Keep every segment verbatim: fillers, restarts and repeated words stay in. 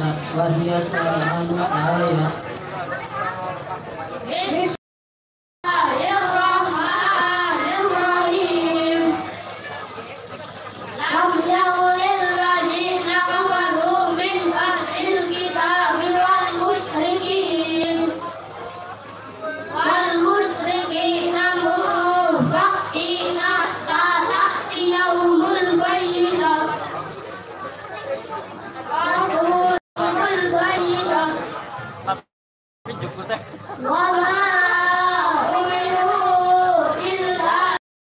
Wahia samanu ayat. Bismillahirrahmanirrahim. Lam yakunil ladzina kafaru min ahlil kitabi wal musyrikin wal musyrikina munfakkina hatta ta'tiyaumul bayyinah. Rasulul bayyinah. Wa ma umiru illa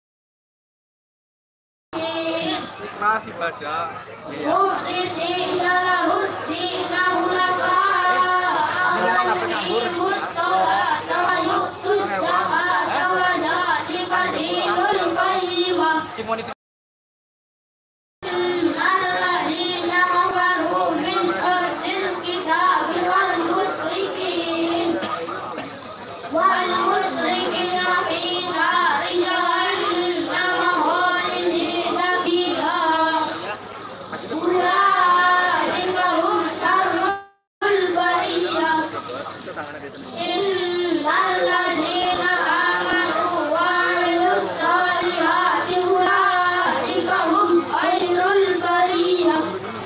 masih pada mukhlisina lahuddina hunafa'a yuqimus sholata wa yu'tus zakata wa dzalika dinul qayyimah. Alladzina kafaru min ahlil kitabi wal musyrikin wal musyrikina fi nari jahannam khalidina fiha. Ulaika hum syarrul bariyah. Innal ladzina amanu wa 'amilus sholihati ulaika hum khairul bariyah.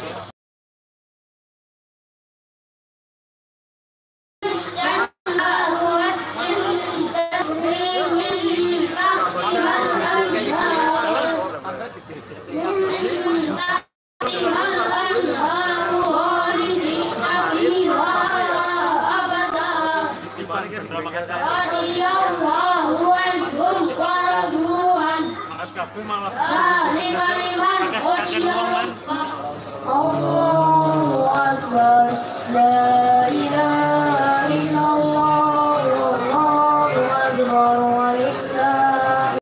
Allahu Akbar, la ilaha illallah, wallahu akbar, walillahi.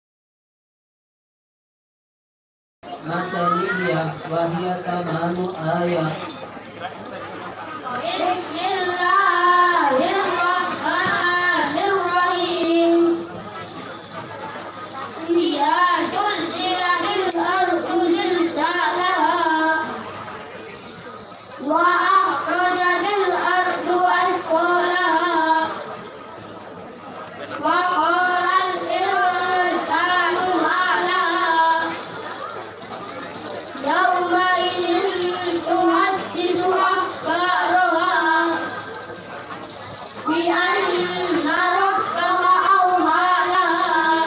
Madaniyah wahia samanu ayat. Bismillahirrahmanirrahim. Ya zulzilatil ardu zilzalaha wa akhrajatil ardu asqalaha wa qalal insanu ma laha yawma idzin tuhaddisu akhbaraha bi anna rabbaka awha laha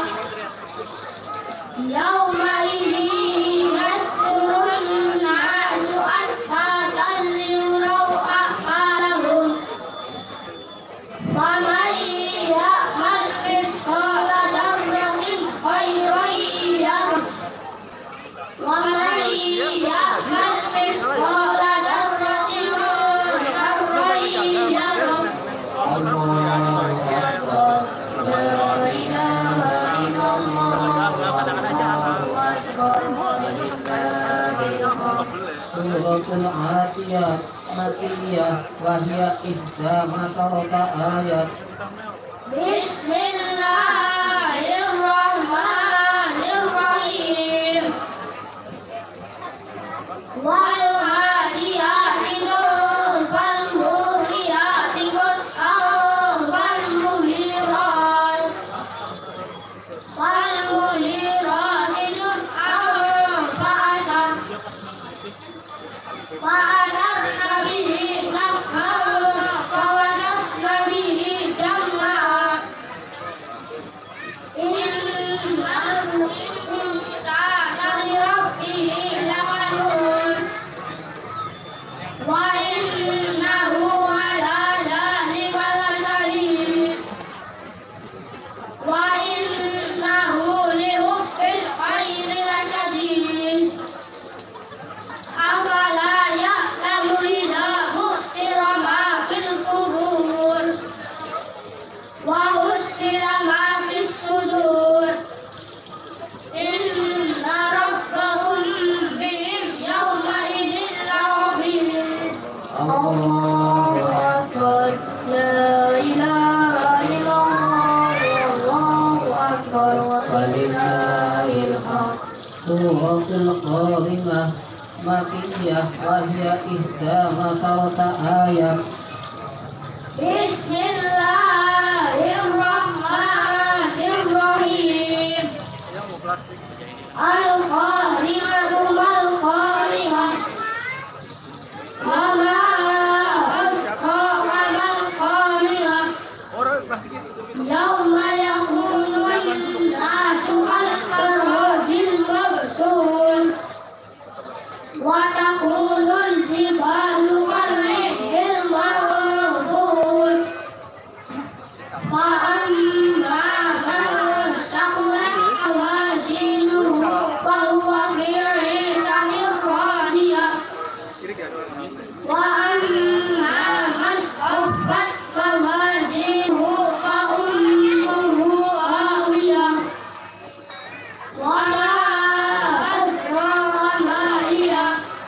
yawma idzin yasturun nasu ashtatan liyuraw a'malahum wa man ya'mal mithqala dzarratin khairan yarah wa man ya'mal mithqala dzarratin sharran yarah. Allahu akbar, la ilaha illallah, wallahu akbar, walillahil hamd. Suratul Atiyat Makiyah wahia ihda masyarata ayat. Bismillahirrahmanirrahim. Wal hadiyati fal muriyati qad'an fal muhirat fal muhirati subhan fa asar fa asarna bihi nafhan fa wasatna bihi jam'a. Innal insana li rabbihi lakanun wa innahu ala dhalika lashahid wa innahu li hubbil khairi lashadid. Afala ya'lamu idza bu'thira ma fil qubur wa husila ma fis sudur. Inna rabbahum bihim yawma idzin lakhabir. Allahu akbar, la ilaha illallah, wallahu akbar, walillahil hamd. Suratul Qarimah makiyah wahya ihdama syarata ayat. Bismillahirrahmanirrahim. Al-Qari'atu mal-Qari'ah. Wa ma adraka mal-Qari'ah. Yauma yakunun nasu kal-farajil mabsus. Wa takunul jibalu kal-ihil mawdus. Wa amma man saqulat mawazinuhu fa huwa fi 'ishatin radiyah. Wa amma man khaffat mawazinuhu fa ummuhu hawiyah. Wa ma adraka ma hiya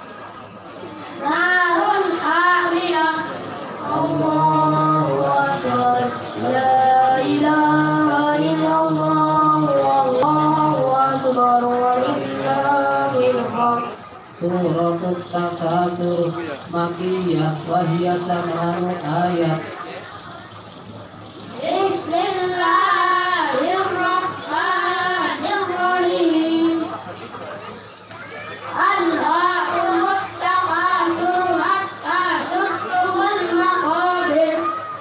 narun hamiyah. Allahu akbar. La ilaha illallah. Wallahu akbar. Walillahil hamd. Suratut Takasur makiyah wahya samanu ayat. Bismillahirrahmanirrahim. Alhaakumut takatsur hatta zurtumul maqabir.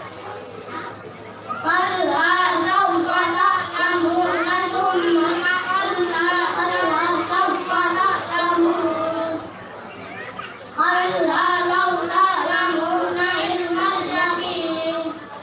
Kalla sawfa ta'lamuna summa kalla sawfa ta'lamun. Kalla law ta'lamuna ilmal yaqin.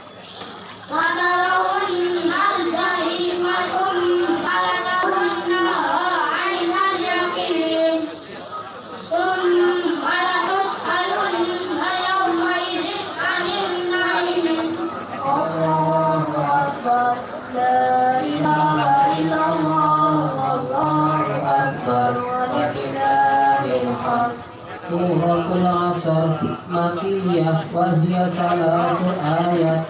Latarawunna al-jahima summa latarawunnaha 'ainal yaqin. Summa latus'alunna yawma'idhin 'anil na'im. Allahu akbar. La ilaha illallah. Allahu akbar. Walillahil hamd. Suratul Asr makiyah wahya salasu ayat.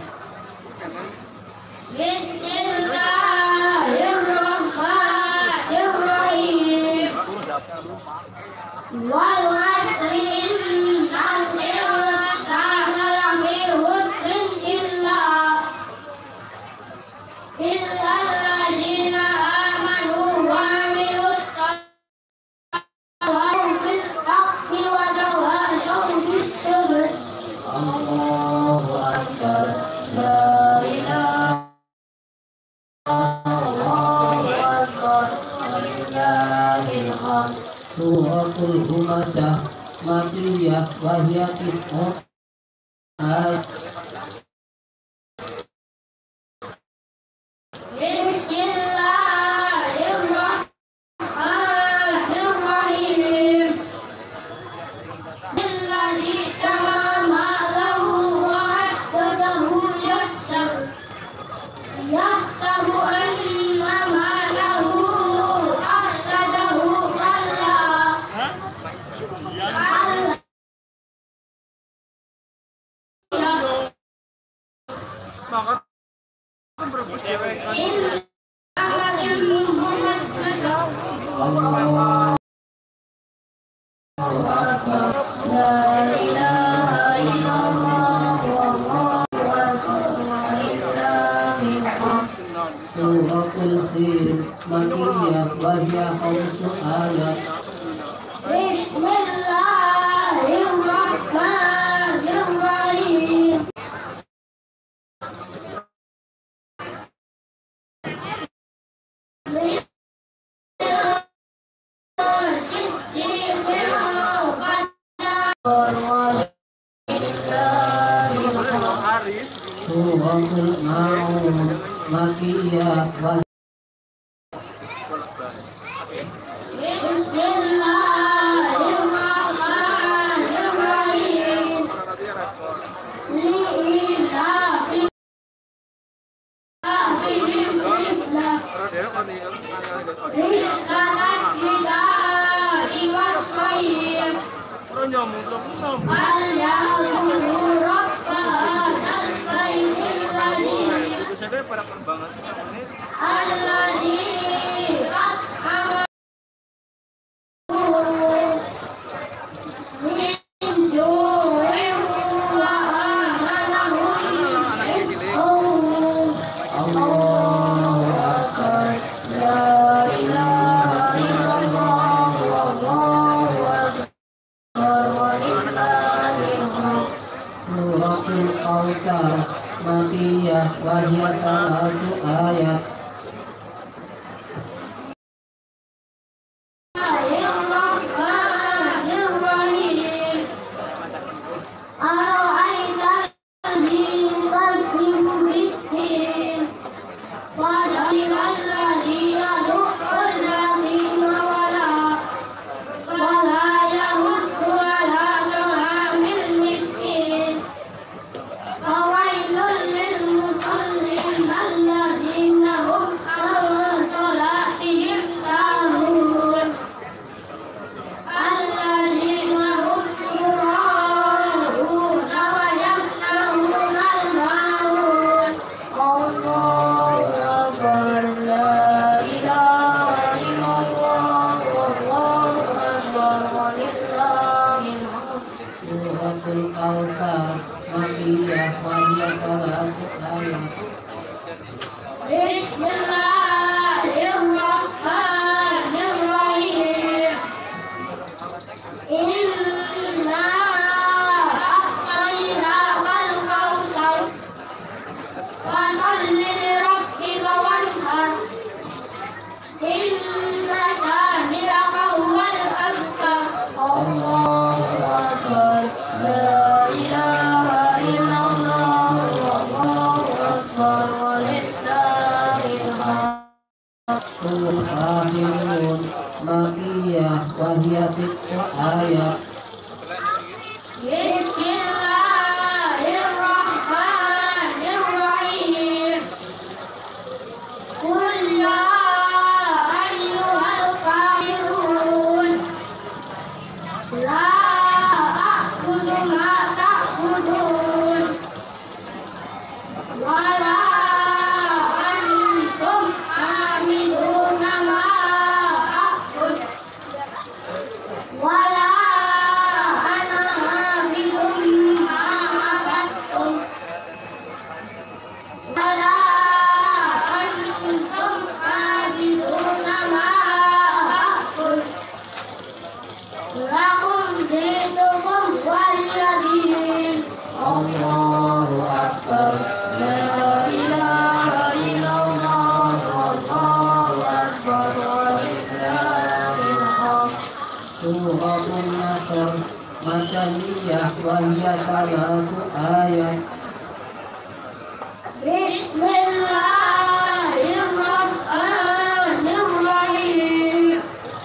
Bismillahirrahmanirrahim. Wal 'asri innal insana lafi khusrin illa illa alladziina aamanu wa 'amilus shalihati bil haqqi wa tawasaw bis sabr. Allahu akbar. La ilaha Allahu akbar. Walillahil hamd. Suratul Humasah makiyah wahya tis'un ayat. Bismillahirrahmanirrahim. Billadzi tamama lahu wa haddadahu yahsab yahsabu anna malahu ahladahu kalla kalla Maka kan berebut cewek. inna amalin mumaddada. Allahu Akbar. La ilaha illallah. Wallahu akbar. Walillahil hamd. Suratul Fil makiyah wahya khamsu ayat. Bismillahirrahmanirrahim. Haris. Suratul Maun makiyah wahya Bismillahirrahmanirrahim. Lillahi fihim qiblah. Rillanas bidai wassayyib. Orang nyomong ke punom. Al-ya'budu rabba hadal baitil ladzi Itu saja pada perbangan menit. alladzi at'amahum Suratul Kausar Makiyah wahya salasu ayat. Suratul Kausar Makiyah wahya salasu ayat. Bismillahirrahmanirrahim. Inna a'tainakal kautsar fasholli lirabbika wanhar. Inna shani'aka huwal abtar. Allahu akbar. La ilaha illallah. Allahu akbar. Walillahil hamd. Surah Kafirun Makiyah wahya sittu ayat. Bismillahirrahmanirrahim. Qul ya ayyuhal kafirun la a'budu ma ta'budun wa la antum a'buduna ma a'bud wa la ana a'budum ma abattum wa la antum a'buduna ma a'bud lakum dinukum waliyadin. Allahu akbar. La ilaha illallah. Allahu akbar. Walillahil hamd. Suratul Nasr Madaniyah wahya salasu ayat. Bismillahirrahmanirrahim.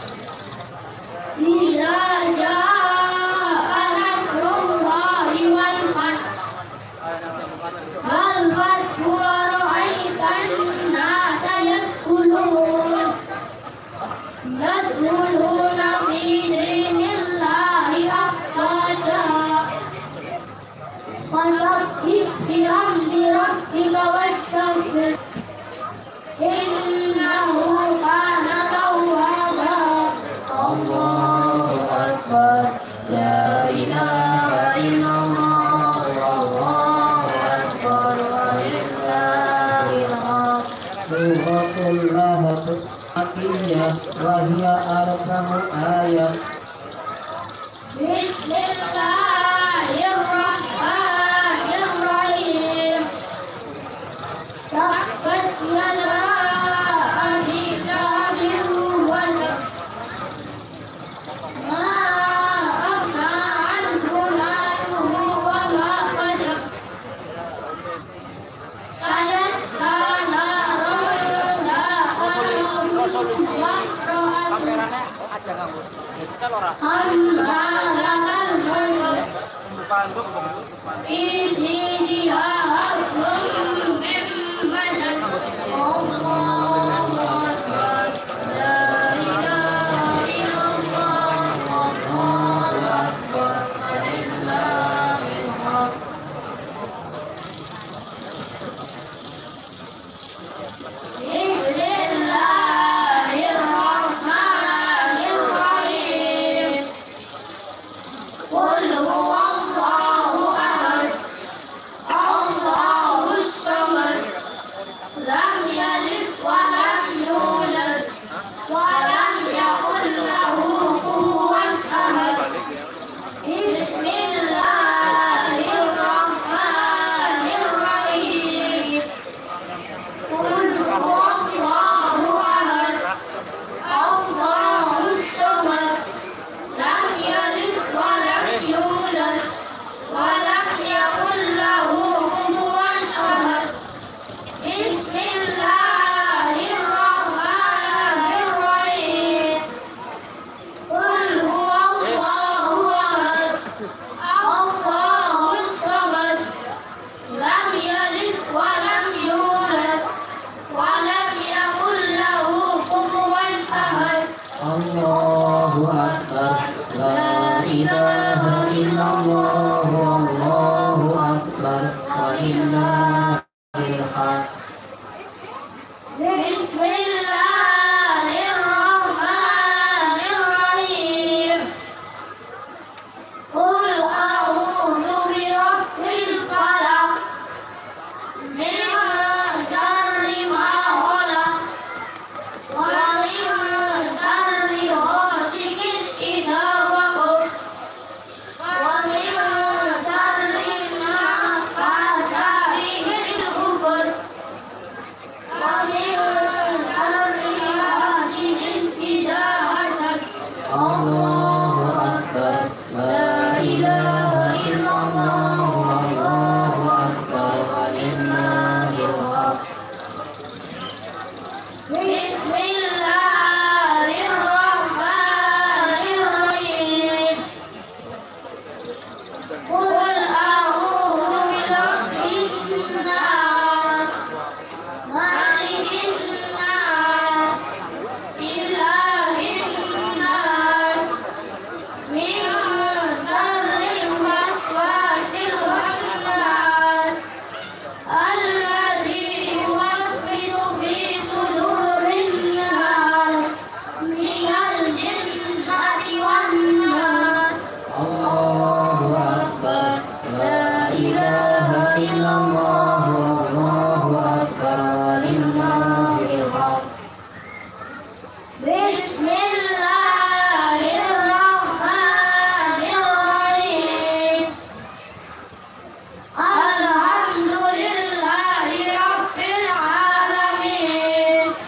Idza jaa nasrullahi wal fath wal fath wa ra'aitan nasa yadkhulun yadkhuluna fi dinillahi afwaja. Fasabbih bihamdi rabbika wastaghfir. Innahu kana tawwaba. Allahu akbar. La ilaha illallah. Allahu akbar. Walillahil hamd. Suratul Lahab Makiyah wahya arba'u ayat. Bismillahirrahmanirrahim. Tabbat yada abi lahabin wa tab. Ma aghna anhu maluhu wa ma kasab. Sayasla naran dhata lahum wa imra'atuhu aja nganggo digital ora hamalatal hatab. Bukaan gua kebetulan bukaan. Idhiha hablum min masad. Allahu akbar. La ilaha illallah. Allahu akbar. Walillahil hamd. Bismillahirrahmanirrahim. Qul huwallahu ahad. الله الله أكبر ولله الحمد. بسم الله الرحمن الرحيم. قل أعوذ برب الفلق من شر ما خلق ومن شر غاسق إذا وقب ومن شر النفاثات في العقد ومن شر حاسد إذا حسد. الله أكبر لا إله إلا الله الله أكبر ولله الحمد. بسم الله الرحمن الرحيم. قل أعوذ برب الناس مالك الناس إله الناس من شر الوسواس الخناس الذي يوسوس في صدور الناس من الجنة والناس. الله أكبر لا إله إلا الله الله أكبر ولله الحمد. بسم الله الرحمن الرحيم. الحمد لله رب العالمين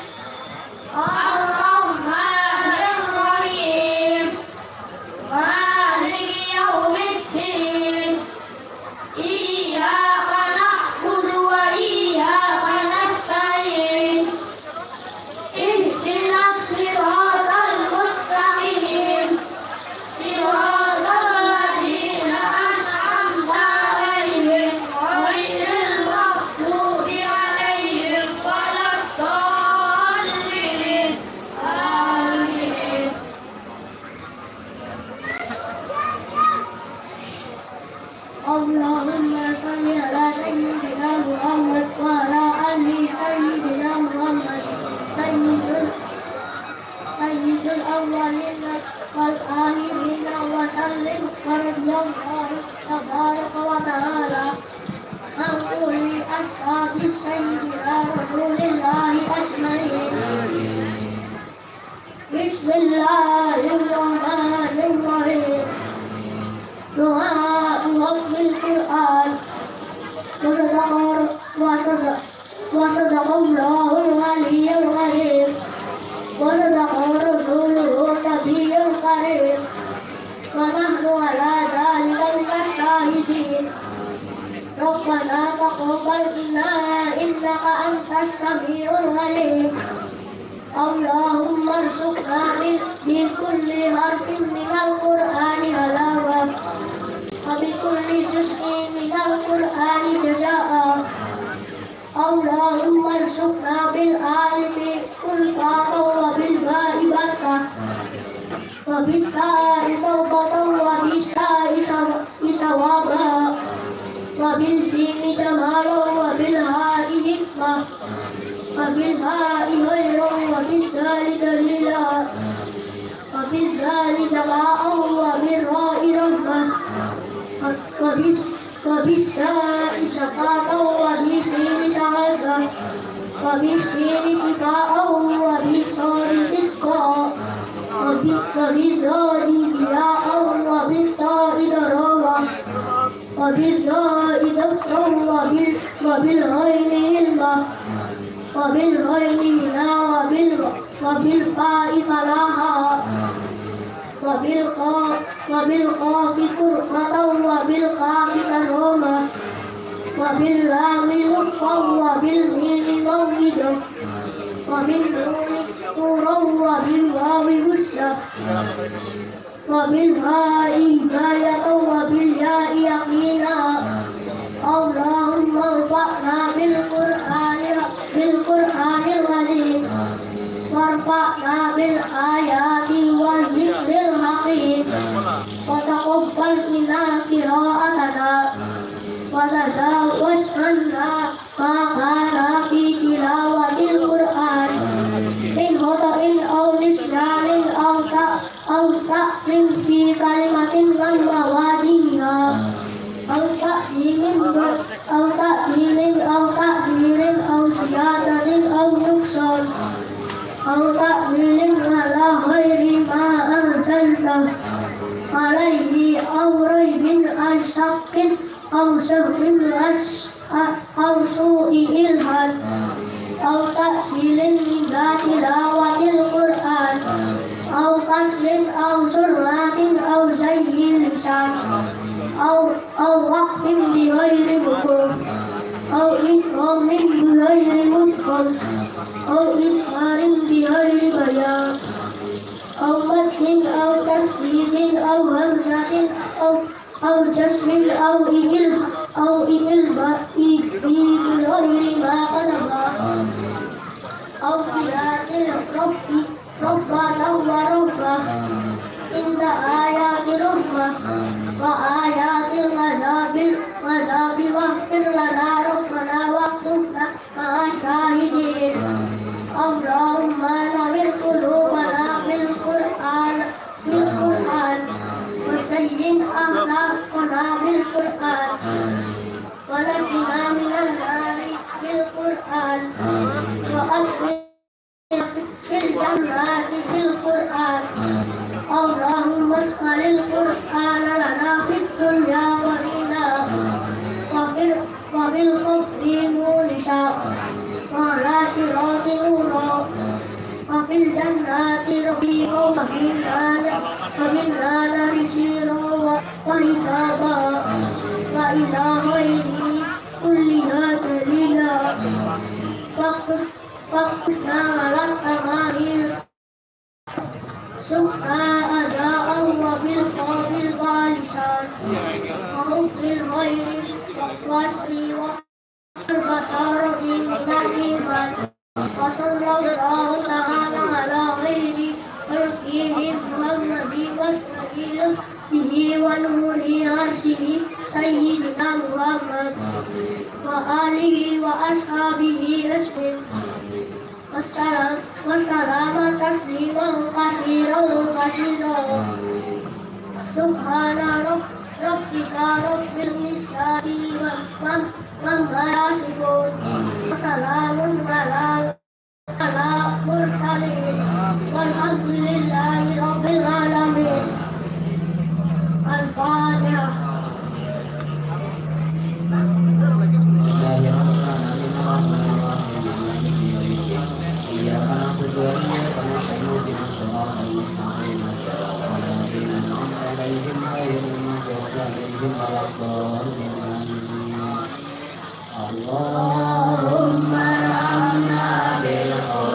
الرحمن الرحيم مالك يوم الدين إياك نعبد وإياك نستعين اهدنا الصراط المستقيم صراط الذين أنعمت عليهم غير المغضوب عليهم ولا الضالين آمين. اللهم صل على سيدنا محمد وعلى آل سيدنا محمد سيد سيد الأولين والآخرين وسلم ورضي الله تبارك وتعالى عن كل أصحاب سيدنا رسول الله أجمعين. بسم الله الرحمن الرحيم. دعاء ختم القرآن. وصدق وصدق وصدق الله العلي العظيم وصدق رسوله النبي الكريم ونحن على ذلك من الشاهدين. ربنا تقبل منا إنك أنت السميع العليم. اللهم ارزقنا بكل حرف من القرآن حلاوة وبكل جزء من القرآن جزاء. اللهم ارزقنا بالآلف ألفة وبالباء بركة وبالتاء توبة وبالساء ثوابا وبالجيم جمالا وبالهاء حكمة وبالهاء غيرا وبالدال دليلا وبالذال دعاء وبالراء رحمة وبالساء شفاء وبالسين سعادة وبالسين شفاء وبالصاد صدقا وبالضاد ضياء وبالطاء ضراوة وبالظاء دفرا وبالغين علما وبالغين هنا وبالفاء فلاحا وبالقاف كرمة وبالقاف كرامة وباللام لطفا وبالميم موعدا وبالنون نورا وبالواو حسنا وبالهاء هداية وبالياء يقينا. اللهم انفعنا بالقرآن بالقرآن العظيم وارفعنا بالآيات والذكر الحكيم وتقبل منا قراءة yas'alna ma kana fi tilawatil Qur'an min khata'in aw nisyanin aw ta aw ta'rin fi kalimatin gham mawadiha aw ta'dimin aw ta'dimin aw ta'dirin aw siyadatin aw nukson aw ta'dirin ala ghairi ma anzalta alaihi aw raibin asyakin aw sahrin as aw su'i ilhan aw ta'jilin minda tilawatil Qur'an aw kasrin aw surratin aw zayyin lisan aw aw waqfin bi ghairi wukuf aw idghamin bi ghairi mudgham aw idharin bi ghairi bayan aw madhin aw tasdidin aw hamzatin aw aw jasmin aw il aw il ba bi ghairi ma qadaba aw qiraatil rabbi rabbana wa rabbah inda ayati rabbah wa ayatil adabil adabi waqtir lana rabbana waqtubna ma'asahidin Allahumma nawir qulubana bil Qur'an bil Qur'an wa sayyin akhlaqana bil Qur'an wa najina minan nari bil Qur'an wa adkhilna fil jannati bil Qur'an Allahumma isqalil Qur'ana lana fid dunya wa lina wa fil wa bil qabri munisa wa la sirati nura wa fil jannati rafiqa wa fil nana wa fil nana risira wa hisaba wa ila ghairi kulliha dalila faqt faqtna ala tamanil sukha ada'an wa bil qabil balisan wa hubbil ghairi wasri wa al-basara minal iman wa sallallahu ta'ala ala ghairi khalqihi Muhammadin wa bihi wa nuri arsihi sayyidina Muhammad wa alihi wa ashabihi ajmain wassalam wassalama tasliman katsiran katsiran subhana rabbika rabbil izzati amma yasifun wassalamun ala ala mursalin walhamdulillahi rabbil alamin. Al-Fatihah. Allahumma rahmna bil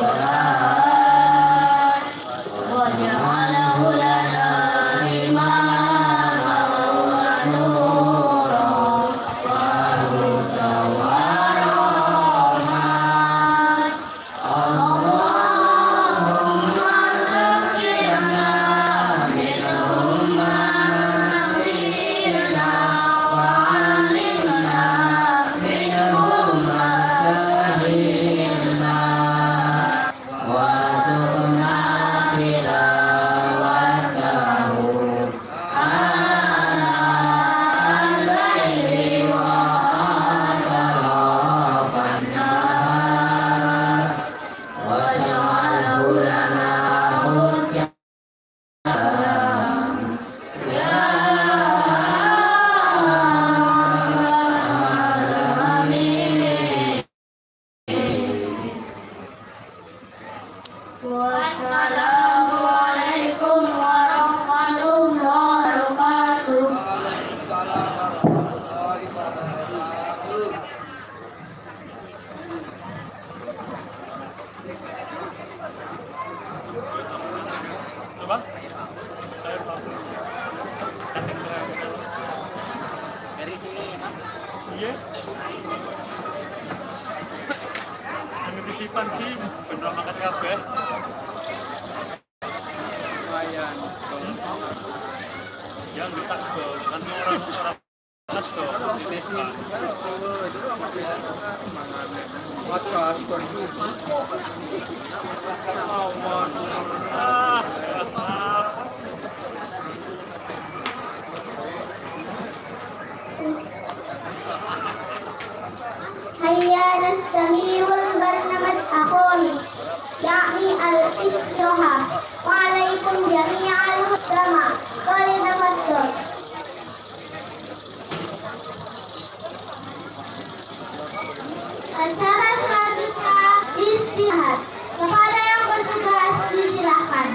Qur'an waj'alhu lana imaman wa nuran wa hudan wa rahmatan. Allahumma zakkirna minhu ma nasina wa 'allimna minhu ma jahilna warzuqna tilawatahu ana al-laili wa atrafan nahar waj'alhu lana hujjatan ya alamin. Wassalamualaikum warahmatullahi wabarakatuh. Coba. Dari sini, Mas. Iya. Yang titipan sih, bener makan kabeh. Lumayan. Ya, lu tak kan orang orang Podcast bersih. Aman. هيا نستمر البرنامج الخامس يعني الاستراحة وعليكم جميعا الخدمة فليتفضل. Acara selanjutnya istirahat. Kepada yang bertugas disilahkan.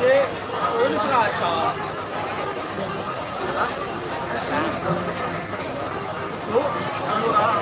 Dek, oh ini celacak. Tuh, murah.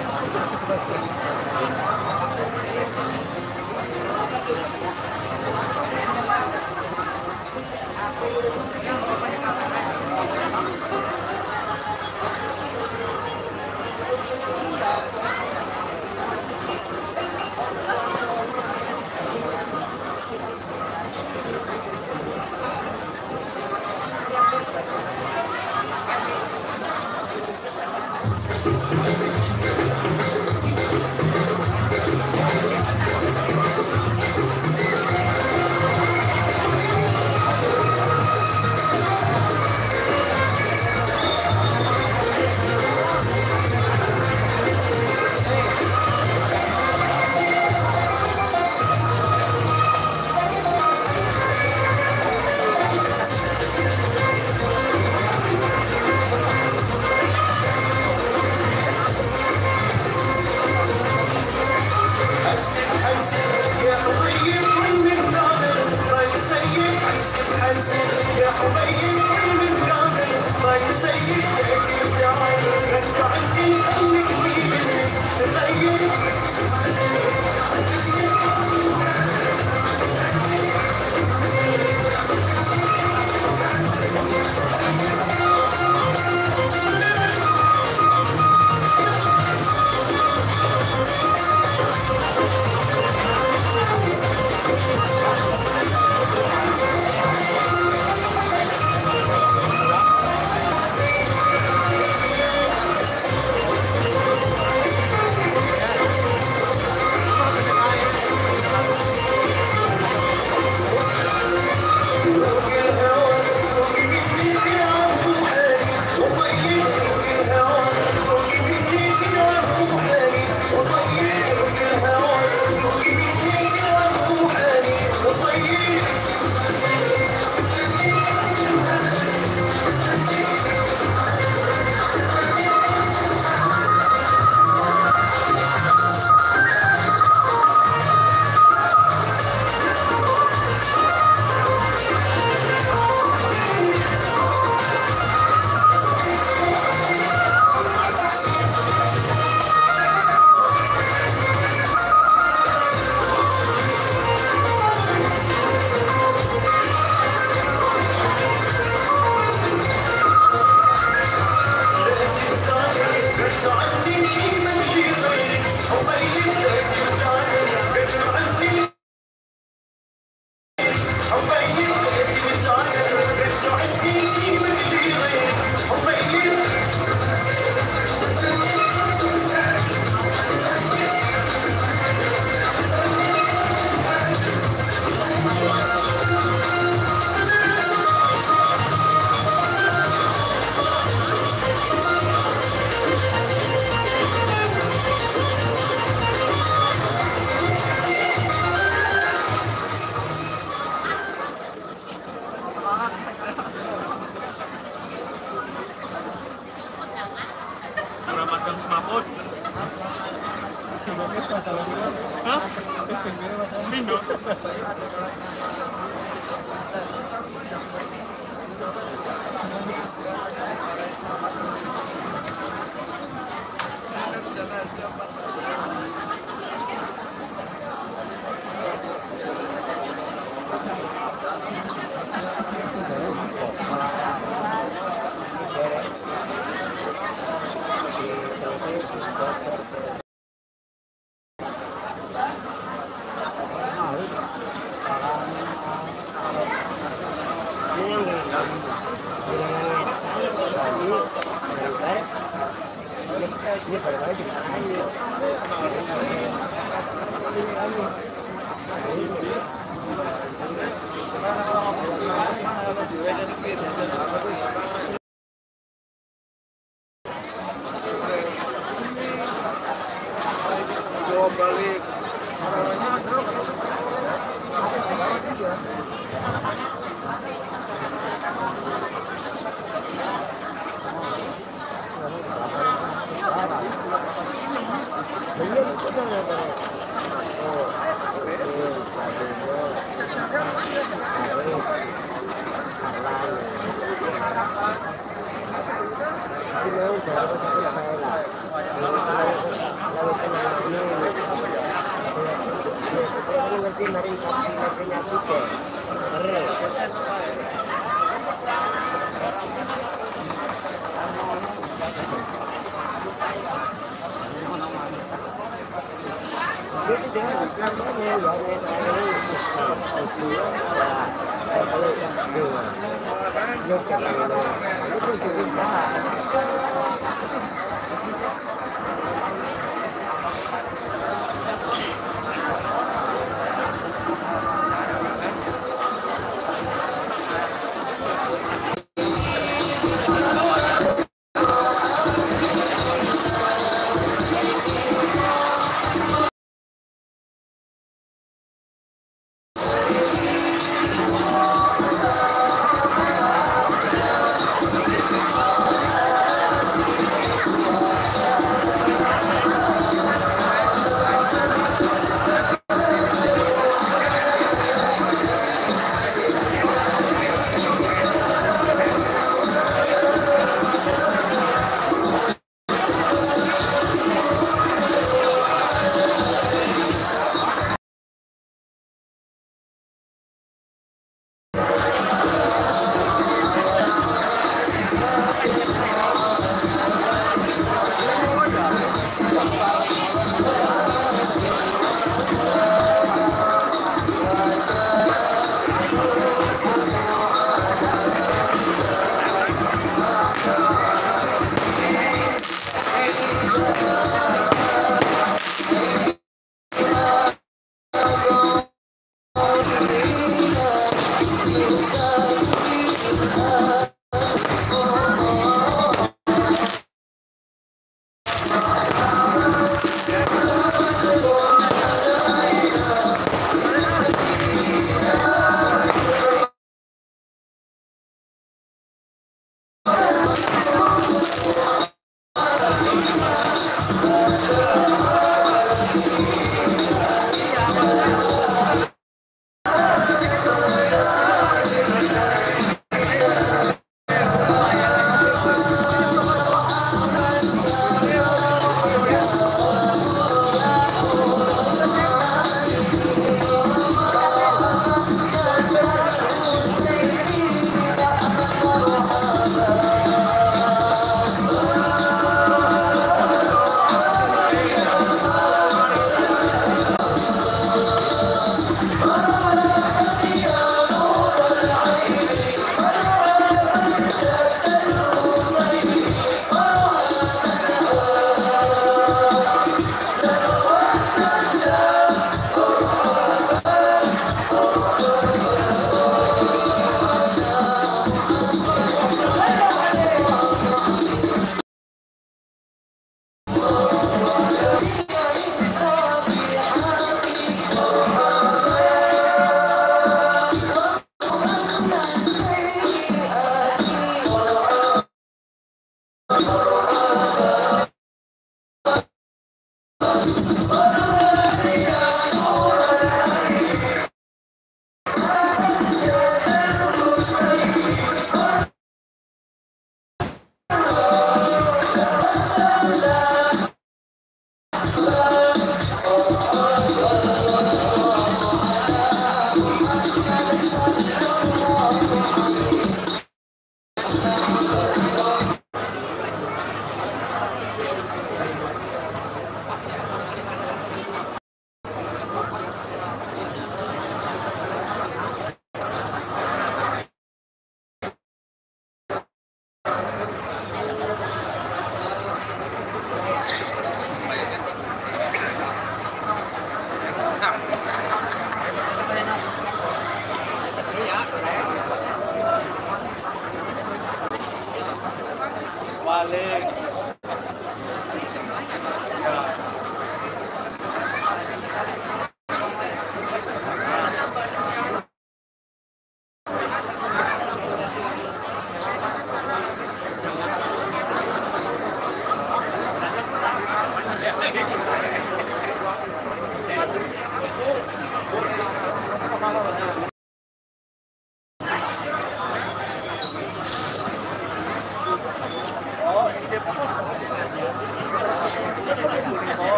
Meramatkan semaput. Hah? Pindo? Jawab balik. Bener, bener, bener. Oh. mari kopi mesinnya juga. Ere. Jadi dengan kampanye luar biasa ini, kalau yang dua, yang kedua, itu juga bisa.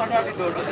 sana di donat.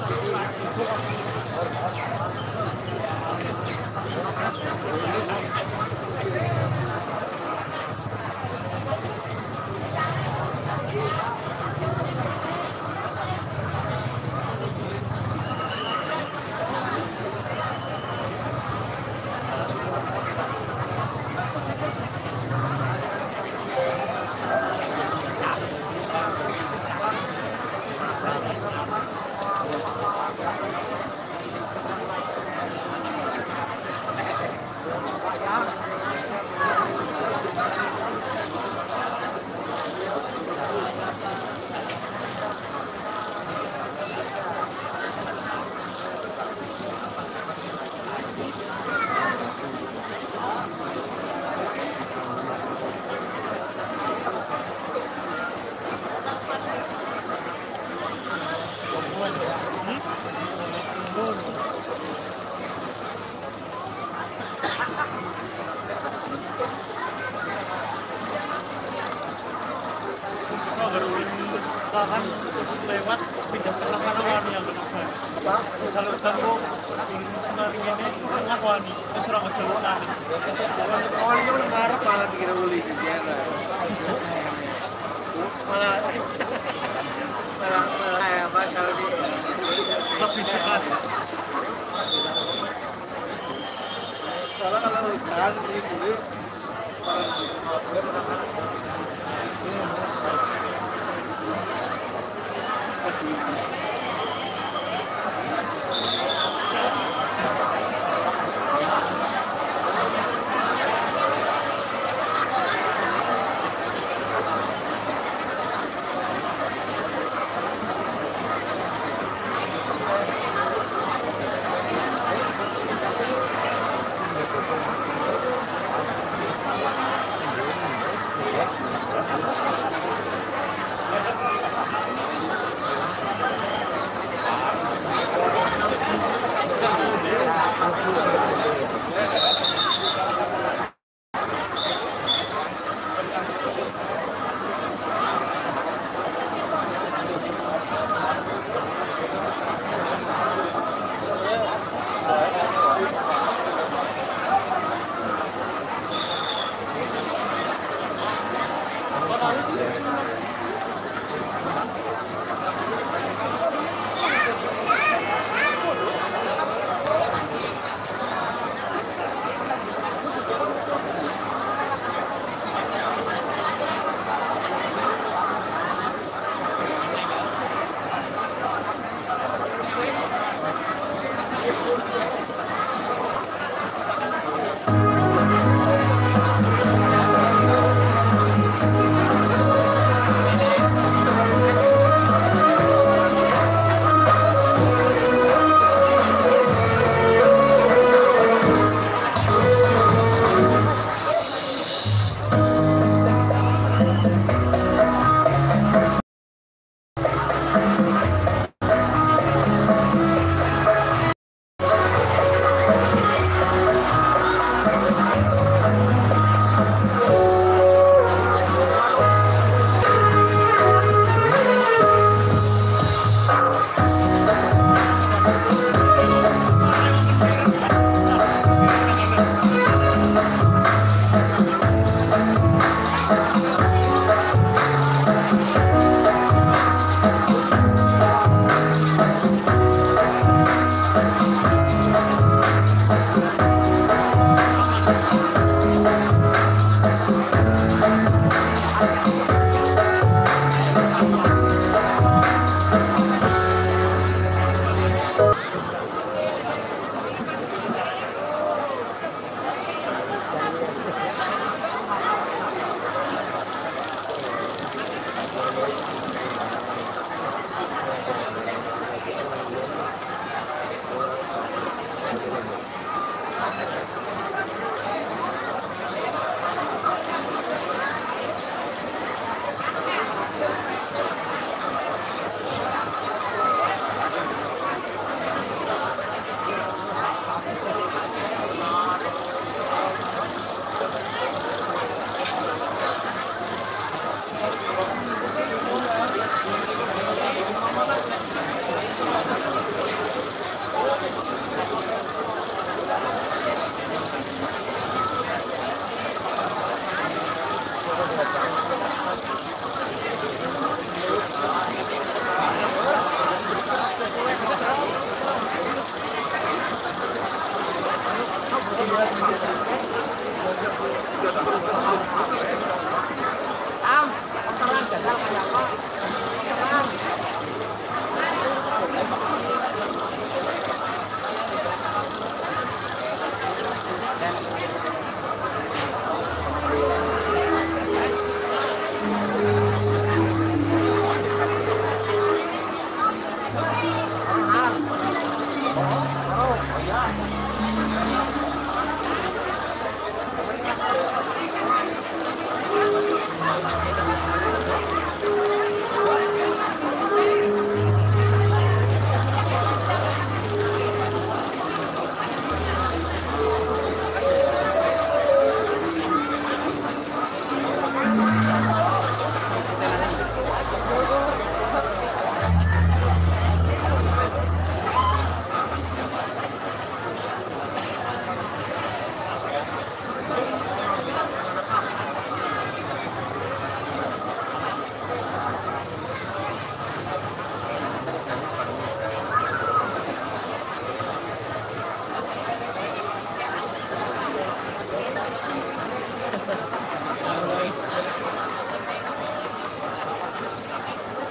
Kan terus lewat pindah ke sana wani yang kenapa? Apa? Misalnya tanggung ingin semarin ini tengah wani, terus orang kejeluan. Kawan itu udah ngarep malah dikira uli di sana. Malah malah malah ya apa kalau di Lebih cepat. soalnya kalau hujan di buli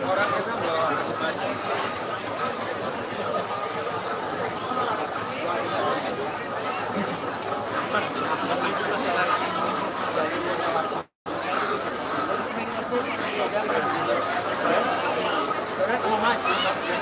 orang itu bawa sebanyak. Mas, lebih itu masalah. Orang mau maju.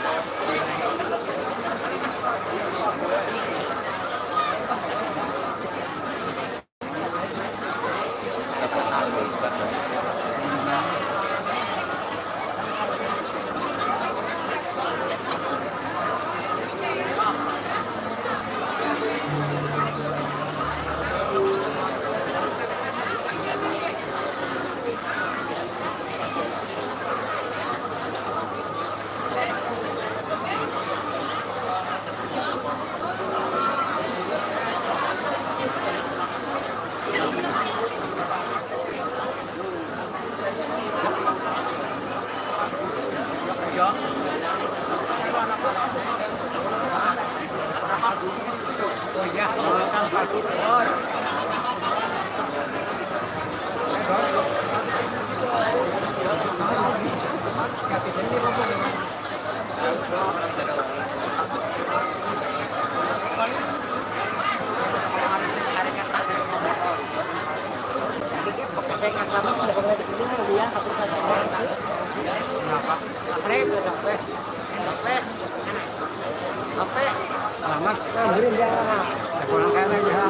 Selamat, beri dia. Pulang kayak lagi ha,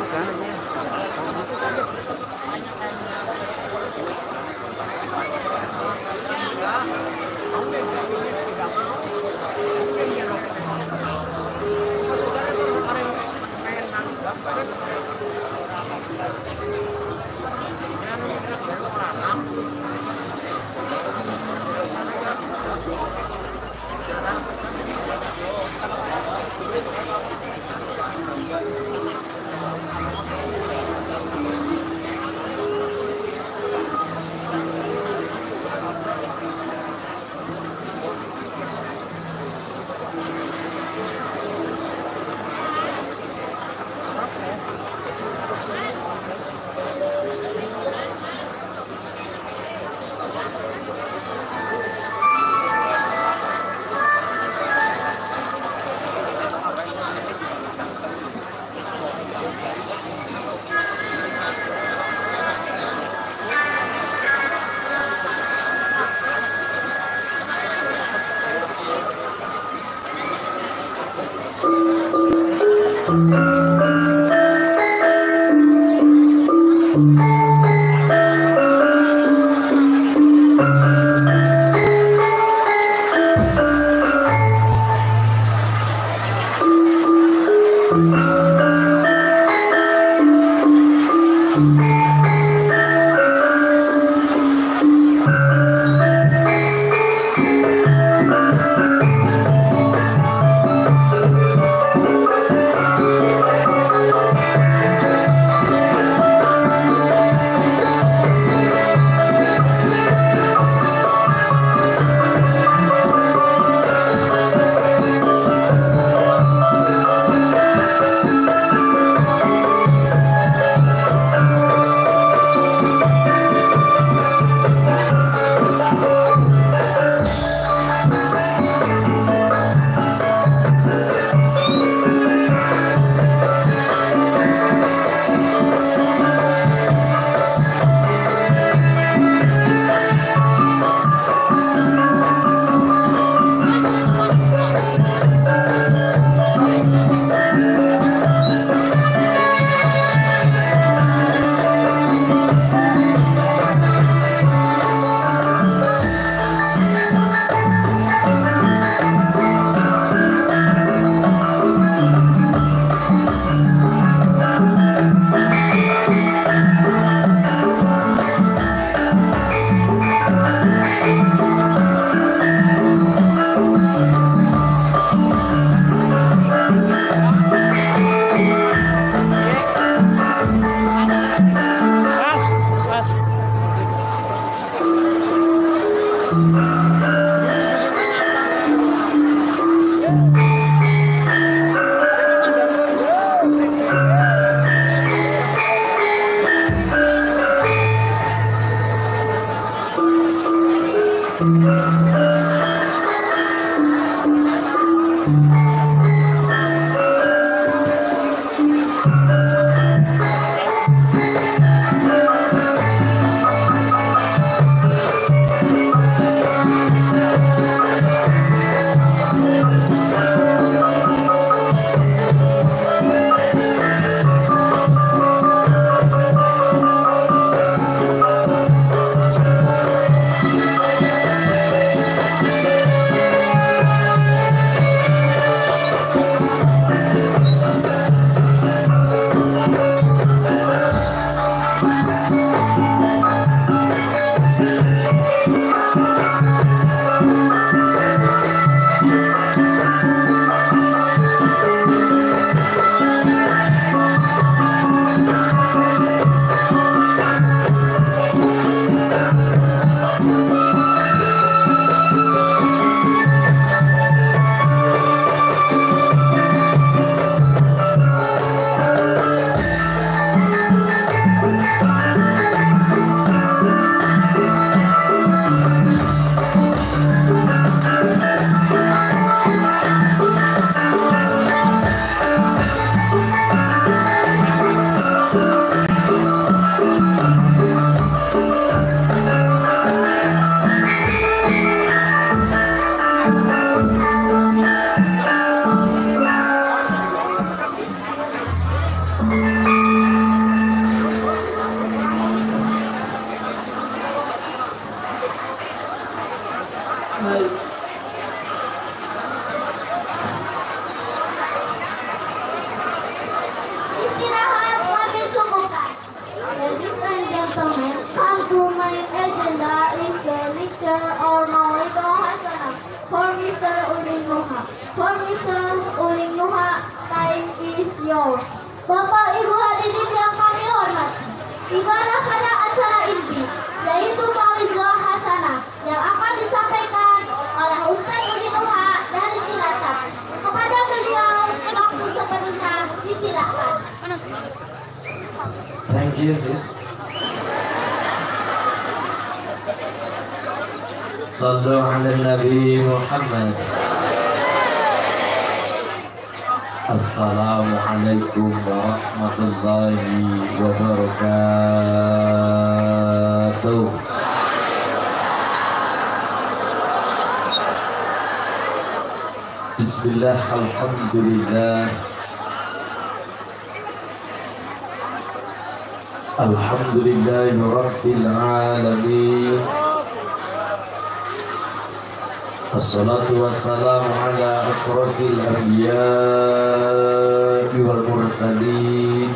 Thank you. Baik. Istirahat kami cukupkan. Ladies and gentlemen, come to my agenda is the lecture or Mauidho Hasanah for Mister Uling Nuha. For Mister Uling Nuha, time is yours. Bapak Ibu hadirin yang kami hormati, ibadah pada acara ini yaitu Mauidho Hasanah yang akan disampaikan oleh Ustaz Uli Nuha dari Cilacap. Kepada beliau, waktu sepenuhnya disilakan. Thank you, sis. Sallu ala Nabi Muhammad. Assalamualaikum warahmatullahi wabarakatuh. Bismillah, alhamdulillah. Alhamdulillahi rabbil alamin. Assalatu wassalamu ala asrafil anbiya'i wal mursalin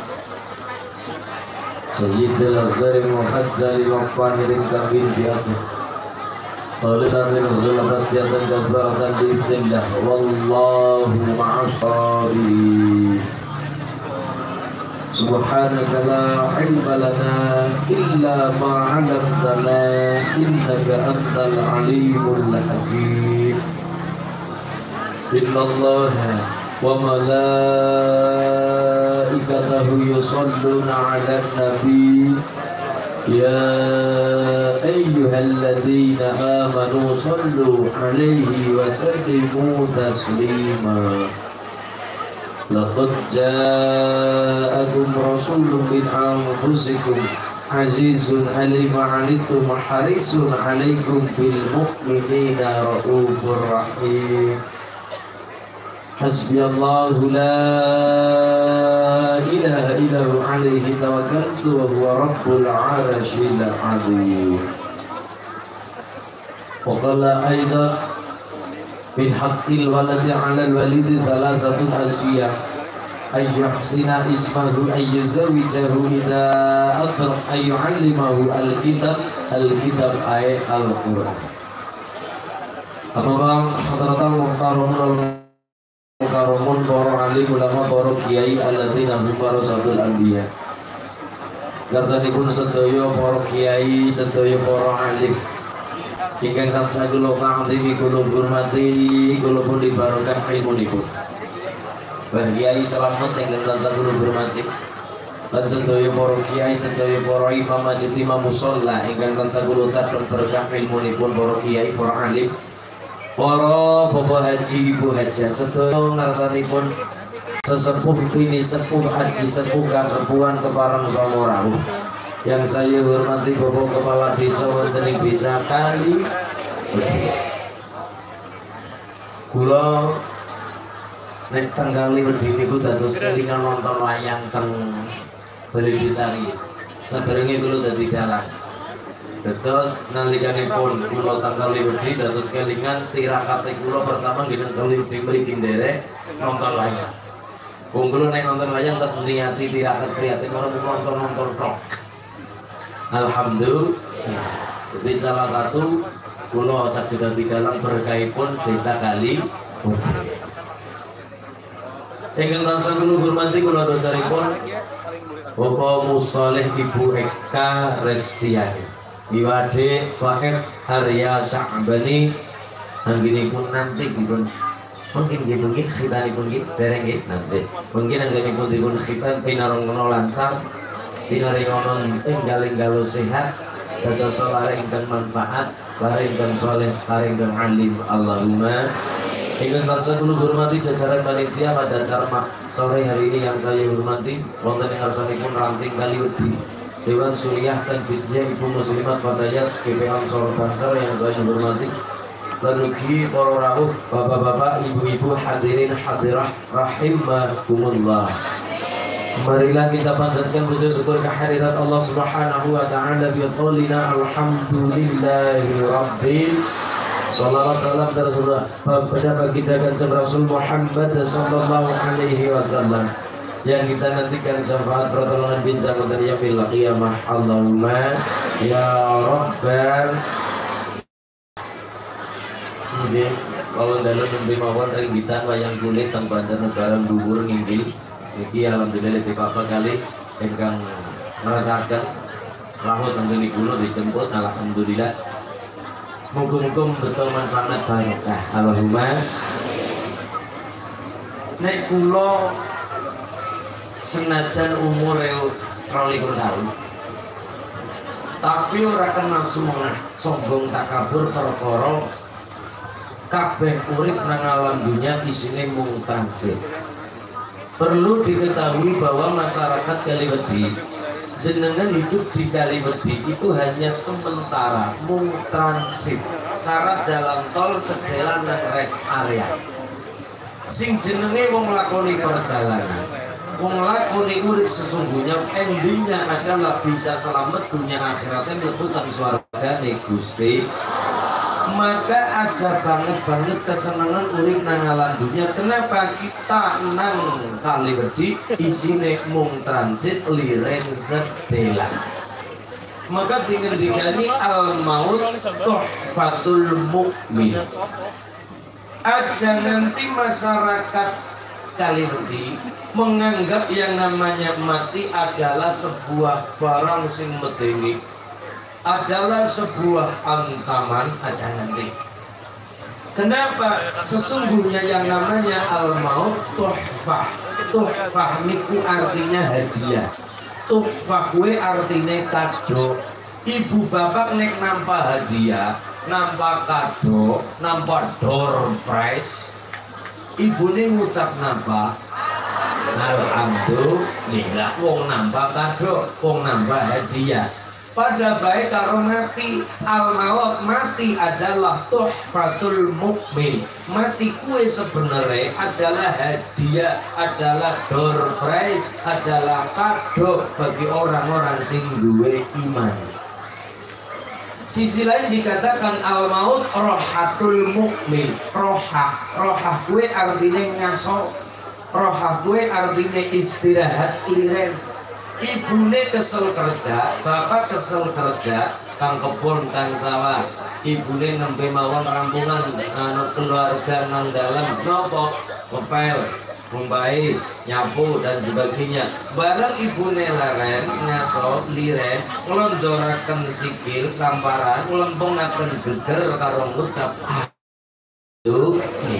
Sayyidil akhiri muhadzari wa fahirin kabin fi'atuh Qalilatin uzulabat fi'atan kafaratan bi'idnillah Wallahu ma'asabirin Subhanaka la ilma lana illa ma 'allamtana innaka antal alimul hakim. Innallaha wa malaikatahu yusalluna 'alan nabi ya ayyuhalladzina amanu sallu 'alaihi wa sallimu taslima. Laqad ja'akum rasulun min anfusikum azizun 'alima 'anittum harisun 'alaikum bil mu'minina raufur rahim. Hasbiyallahu la ilaha illahu 'alaihi tawakkaltu wa huwa rabbul 'arsyil 'azim. Wa qala aidan min haqqil waladi 'alal walidi thalathatul asya ayyuhsina ismahu ayyuzawijahu idza adrak ayyu'allimahu alkitab alkitab ayat al-Qur'an. Amam hadratal muhtaramun muhtaramun para alim ulama para kiai alladzina hum warasatul anbiya. Garsanipun sedaya para kiai sedaya para alim ingkang tansah kula ngandhimi kula hormati kula pun dibarokah ilmunipun. Mbah Kiai selamat ingkang tansah kula hormati. Lan sedaya para kiai sedaya para imam masjid imam musholla ingkang tansah kula catet berkah ilmunipun para kiai para alim. Para bapak haji ibu hajah sedaya ngarsanipun sesepuh bini sepuh haji sepuh kasepuhan kepareng sama rawuh. Yang saya hormati Bapak Kepala Desa wonten ing Desa Kali. Kula nek tanggal wedi niku dados kelingan nonton wayang teng Balai-Desa iki. Saderenge kula dadi dalang. Terus nalikanipun kula tanggal wedi dados kelingan tirakate kula pertama dina kali mriki nderek nonton wayang. Wong kula nek nonton wayang tetep niati tirakat prihatin ora nonton-nonton tok. Alhamdulillah. Jadi salah satu kula saged dadi dalang berkahipun Desa Kali. Ingkang tansah kula hormati kula dosaripun Bapak Musholeh Ibu Eka Restiani. Iwade Fahed Arya Sya'bani anggenipun nanti dipun mungkin gitu mungkin khitanipun gitu dereng gitu nanti mungkin anggenipun dipun khitan pinarongno lansang pinaringonon enggal-enggal sehat dados laringkeun manfaat laringkeun saleh laringkeun alim Allahumma. Ingkang tansah kula hormati jajaran panitia pada acara sore hari ini yang saya hormati wonten ing ngarsanipun ranting Kaliwedi Dewan Suriah dan Fidyah Ibu Muslimat Fatayat G P Ansor Bansar yang saya hormati, laluki para rawuh bapak-bapak ibu-ibu hadirin hadirah rahimakumullah. Marilah kita panjatkan puji syukur kehadirat Allah Subhanahu wa taala bi qaulina alhamdulillahi rabbil Salawat salam tersurah pada baginda Kanjeng Rasul Muhammad sallallahu alaihi wasallam yang kita nantikan syafaat pertolongan bincang dan yaumil qiyamah. Allahumma ya rabbal nggih kawon dalu nembe mawon ring gitan wayang kulit teng Banjarnegara dhuwur nginggil iki alhamdulillah dipapa kali ingkang merasakan rahmat tenggene kula dijemput alhamdulillah. Muga-muga betul manfaat barokah. Allahumma. Nek kula senajan umure rolikur tahun tapi ora kena sumengah sombong takabur perkara kabeh urip nang alam dunia isine mung transit. Perlu diketahui bahwa masyarakat Kaliwedi jenengan hidup di Kaliwedi itu hanya sementara mung transit. Syarat jalan tol sedela nang rest area. Sing jenenge wong lakoni perjalanan, wong lakoni urip sesungguhnya endingnya adalah bisa selamat dunia akhiratnya mlebu nang swargane Gusti. Maka aja banget banget kesenangan urip nang alam dunia. Kenapa kita nang Kaliwedi isine mung transit liren sedela. Maka dingendikani al maut tuhfatul mukmin. Aja nanti masyarakat Kaliwedi menganggap yang namanya mati adalah sebuah barang sing medeni, adalah sebuah ancaman. Aja nanti. Kenapa? Sesungguhnya yang namanya al maut tuhfah. Tuhfah niku artinya hadiah. Tuhfah kuwi artinya kado. Ibu bapak nek nampa hadiah, nampa kado, nampa door prize, ibune ngucap napa? Alhamdulillah. Wong nampa kado, wong nampa hadiah. Pada baik karo mati. Al maut mati adalah tuhfatul mukmin. Mati kue sebenarnya adalah hadiah, adalah door prize, adalah kado bagi orang-orang sing duwe iman. Sisi lain dikatakan al maut rohatul mukmin. Rohah, rohah kue artinya ngaso, rohah kue artinya istirahat liren. Ibune kesel kerja, bapak kesel kerja, kang kebun, kang sawah. Ibune nembe mawon rampungan anu keluarga nang dalam nopo ngepel, ngumpai, nyapu dan sebagainya. Barang ibune laren ngaso liren, nglonjoraken sikil samparan, nglempungaken geger karo ngucap aduh.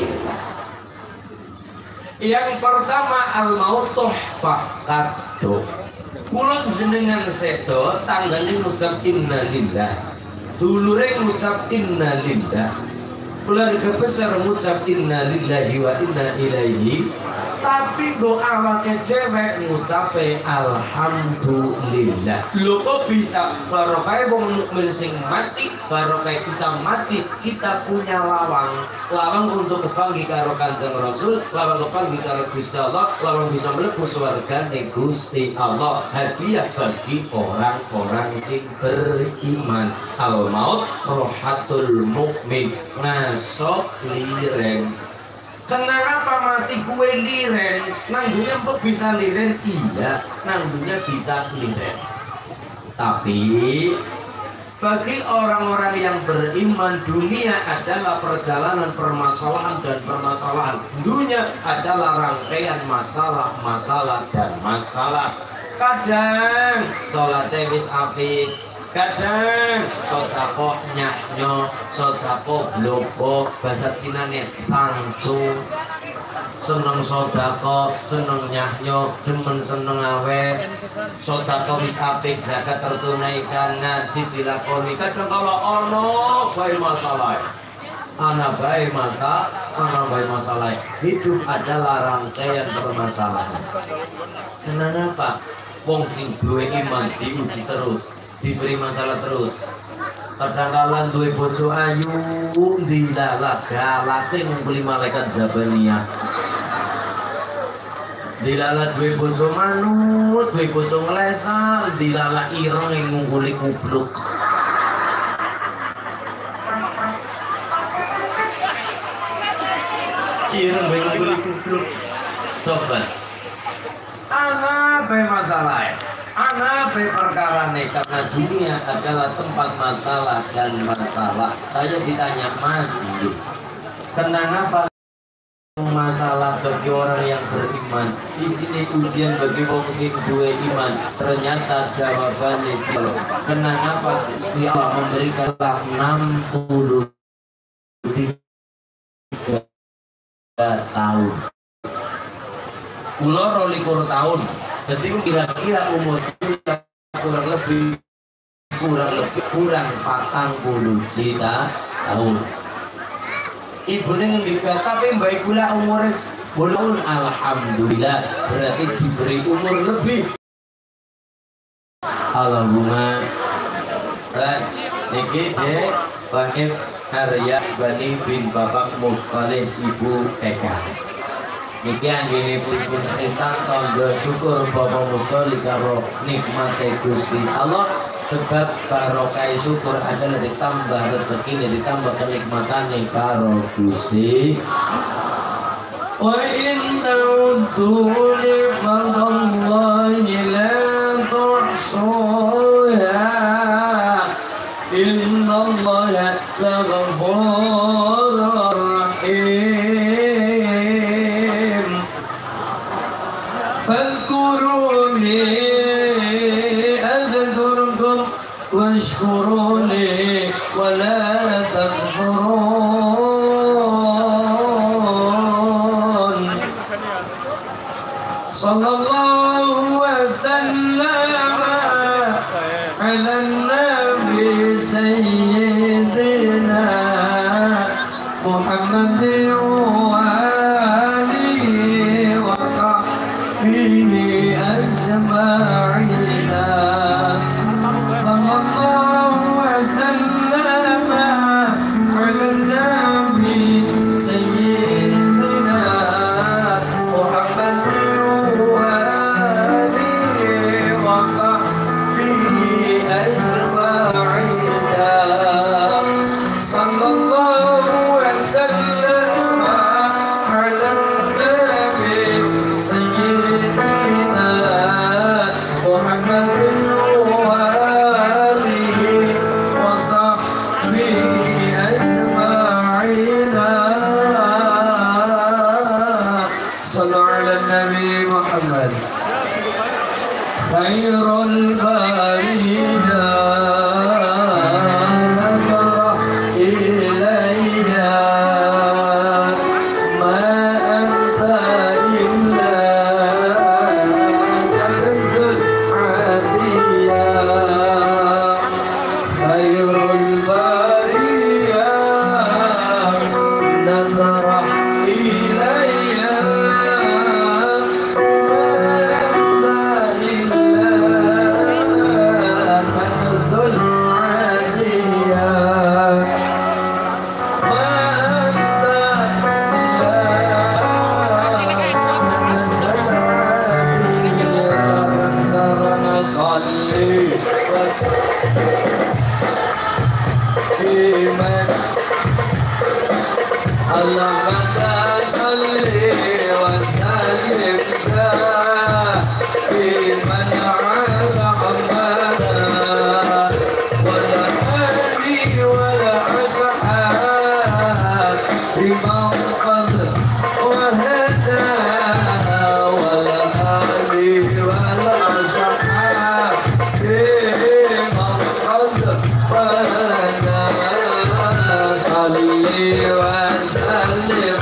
Yang pertama al maut tuhfah kado. Kulon jenengan sedo tanggane ngucap innalillah, dulure ngucap innalillah, keluarga besar ngucap innalillahi wa inna ilaihi, tapi doa awake dewek ngucape alhamdulillah. Lho kok bisa? Barokah wong mukmin sing mati, barokah kita mati, kita punya lawang, lawang untuk kepanggih karo Kanjeng Rasul, lawang kepanggih karo Gusti Allah, lawang bisa mlebu swargane Gusti Allah. Hadiah bagi orang-orang sing beriman. Al maut rohatul mukmin, ngasok liren. Kenapa mati kue liren? Nanggunya kok bisa liren? Iya, nanggunya bisa liren. Tapi bagi orang-orang yang beriman, dunia adalah perjalanan permasalahan dan permasalahan. Dunia adalah rangkaian masalah-masalah dan masalah. Kadang sholatnya wis apik, kadang sodako nyahnyo, sodako blobo, bahasa Cinane sangcung. Seneng sodako, seneng nyahnyo, demen seneng awe. Sodako wis apik, zakat tertunaikan, ngaji dilakoni. Kadang kalau ono bae masalah, ana bae masa, ana bae masalah. Hidup adalah rangkaian permasalahan. Kenapa? Wong sing duwe iman diuji terus, diberi masalah terus. Kadang-kadang duwe bojo ayu, dilalah galate ngumpuli malaikat Zabaniyah. Dilalah duwe bojo manut, duwe bojo nglesal, dilalah ireng ngumpuli kubluk. ireng bae kulit coba ana bae masalah ana bae perkara nih karena dunia adalah tempat masalah dan masalah. Saya ditanya Mas, kenapa masalah bagi orang yang beriman? Di sini ujian bagi wong sing duwe iman. Ternyata jawabannya sih. Kenapa Gusti Allah memberikan enam puluh tiga tahun? Kula rolikur tahun. Jadi kira-kira umur kurang lebih kurang lebih kurang patang puluh juta tahun. Ibu ngendika tapi mbak kula umur sepuluh, alhamdulillah berarti diberi umur lebih. Allahumma niki dek Fakir Arya Bani bin Bapak Mustaleh Ibu Eka. Niki anggene pun setan tangga syukur Bapak Mustaleh karo nikmate Gusti Allah. Sebab barokah syukur adalah ditambah rezeki, ditambah kenikmatan karo Gusti. Wa in ta'uddu ni'matallahi la tuhsuha innallaha laghafurur rahim. Fadhkuruni واشكروا لي ولا تكفرون. صلى الله وسلم على النبي سيدنا محمد وآله وصحبه أجمعين. صلى الله وسلم على النبي سيدنا محمد وآله وصحبه أجمعين. صلى الله وسلم على النبي سيدنا محمد خير البرية نظر إلي ما أنت إلا كنز عادية. خير البرية نظر إلي اللهم صل وسلم دائما على محمد ولا آله ولا أصحاب بمن قد وهدى ولا آله ولا أصحاب بمن قد وهدى. صل وسلم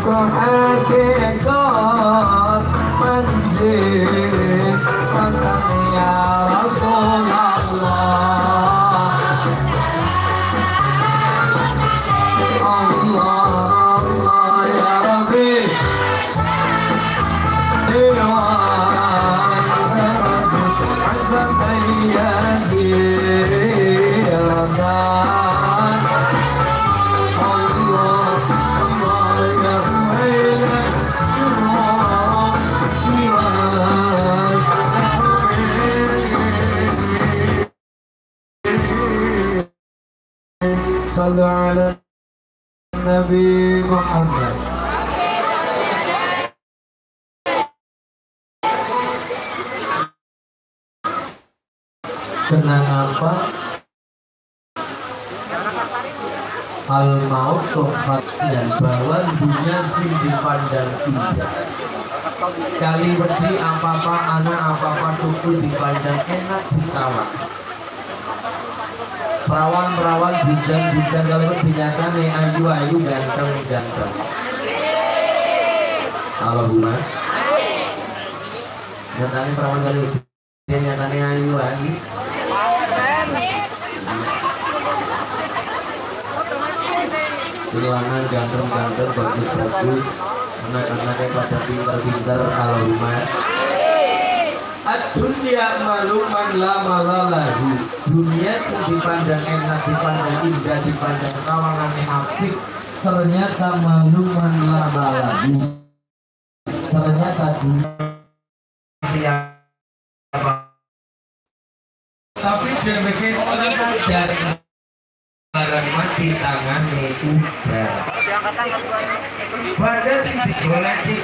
kok hakikat manjing rasane ya Rasulullah. Allah Allah ya Rabbi ya Sallu ala Nabi Muhammad. Kenang apa? Al maut tohat dan bahwa dunia sing dipandang indah. Kali wedi apa-apa anak apa-apa tuku dipandang enak di sawah. Perawan-perawan bujang-bujang kalau dinyatane ayu-ayu ganteng-ganteng. Allahumma. Nyatane perawan kalau dinyatane ayu-ayu. Celana ganteng-ganteng bagus-bagus, anak-anaknya pada pintar-pintar. Allahumma. Ad-dunya maluman la malalahu. Dunia sing dipandang enak, dipandang indah, dipandang sawangane apik, ternyata maluman la malalahu. Ternyata dunia tapi dia bikin orang sadar barang mati tangannya udah pada sing digoleki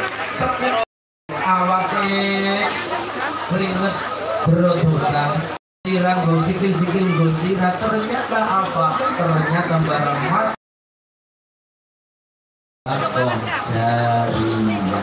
awake keringet berodosan tirang sikil-sikil gosirat. Ternyata apa? Ternyata barang mati atau jariah.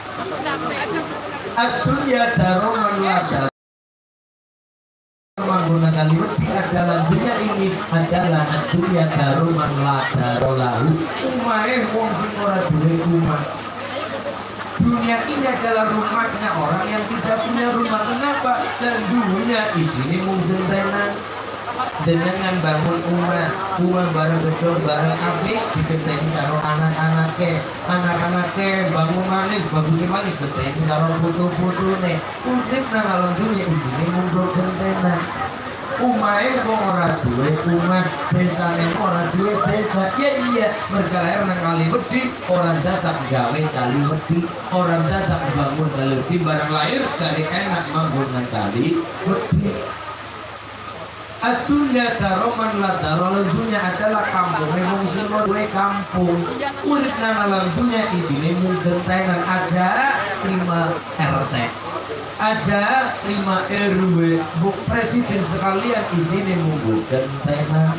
Ad-dunya daroman ladar. Menggunakan wedi adalah dunia ini adalah dunia daroman ladar lahu. Umahe wong sing ora duwe rumah. Dunia ini adalah rumahnya orang yang tidak punya rumah. Kenapa? Dan dunia isinya mungkin tenan dengan bangun rumah, rumah bareng kecil bareng apik digenteni karo anak-anake, anak-anake bangun maning bagus maning digenteni karo putu-putune. Urip nang alam dunia isine mung gentenan. Umahe wong ora duwe omah, desane ora duwe desa. Ya iya, mereka lahir nang kali wedi, orang datang gawe kali wedi, orang datang bangun kali wedi, barang lahir dari enak manggon nang kali wedi. Ad-dunya daroman la darol. Dunia adalah kampung, memang semua duwe kampung. Urip nang alam dunia isine mung gentenan aja terima R T. Aja terima R W, bu presiden sekalian isine mung gentenan.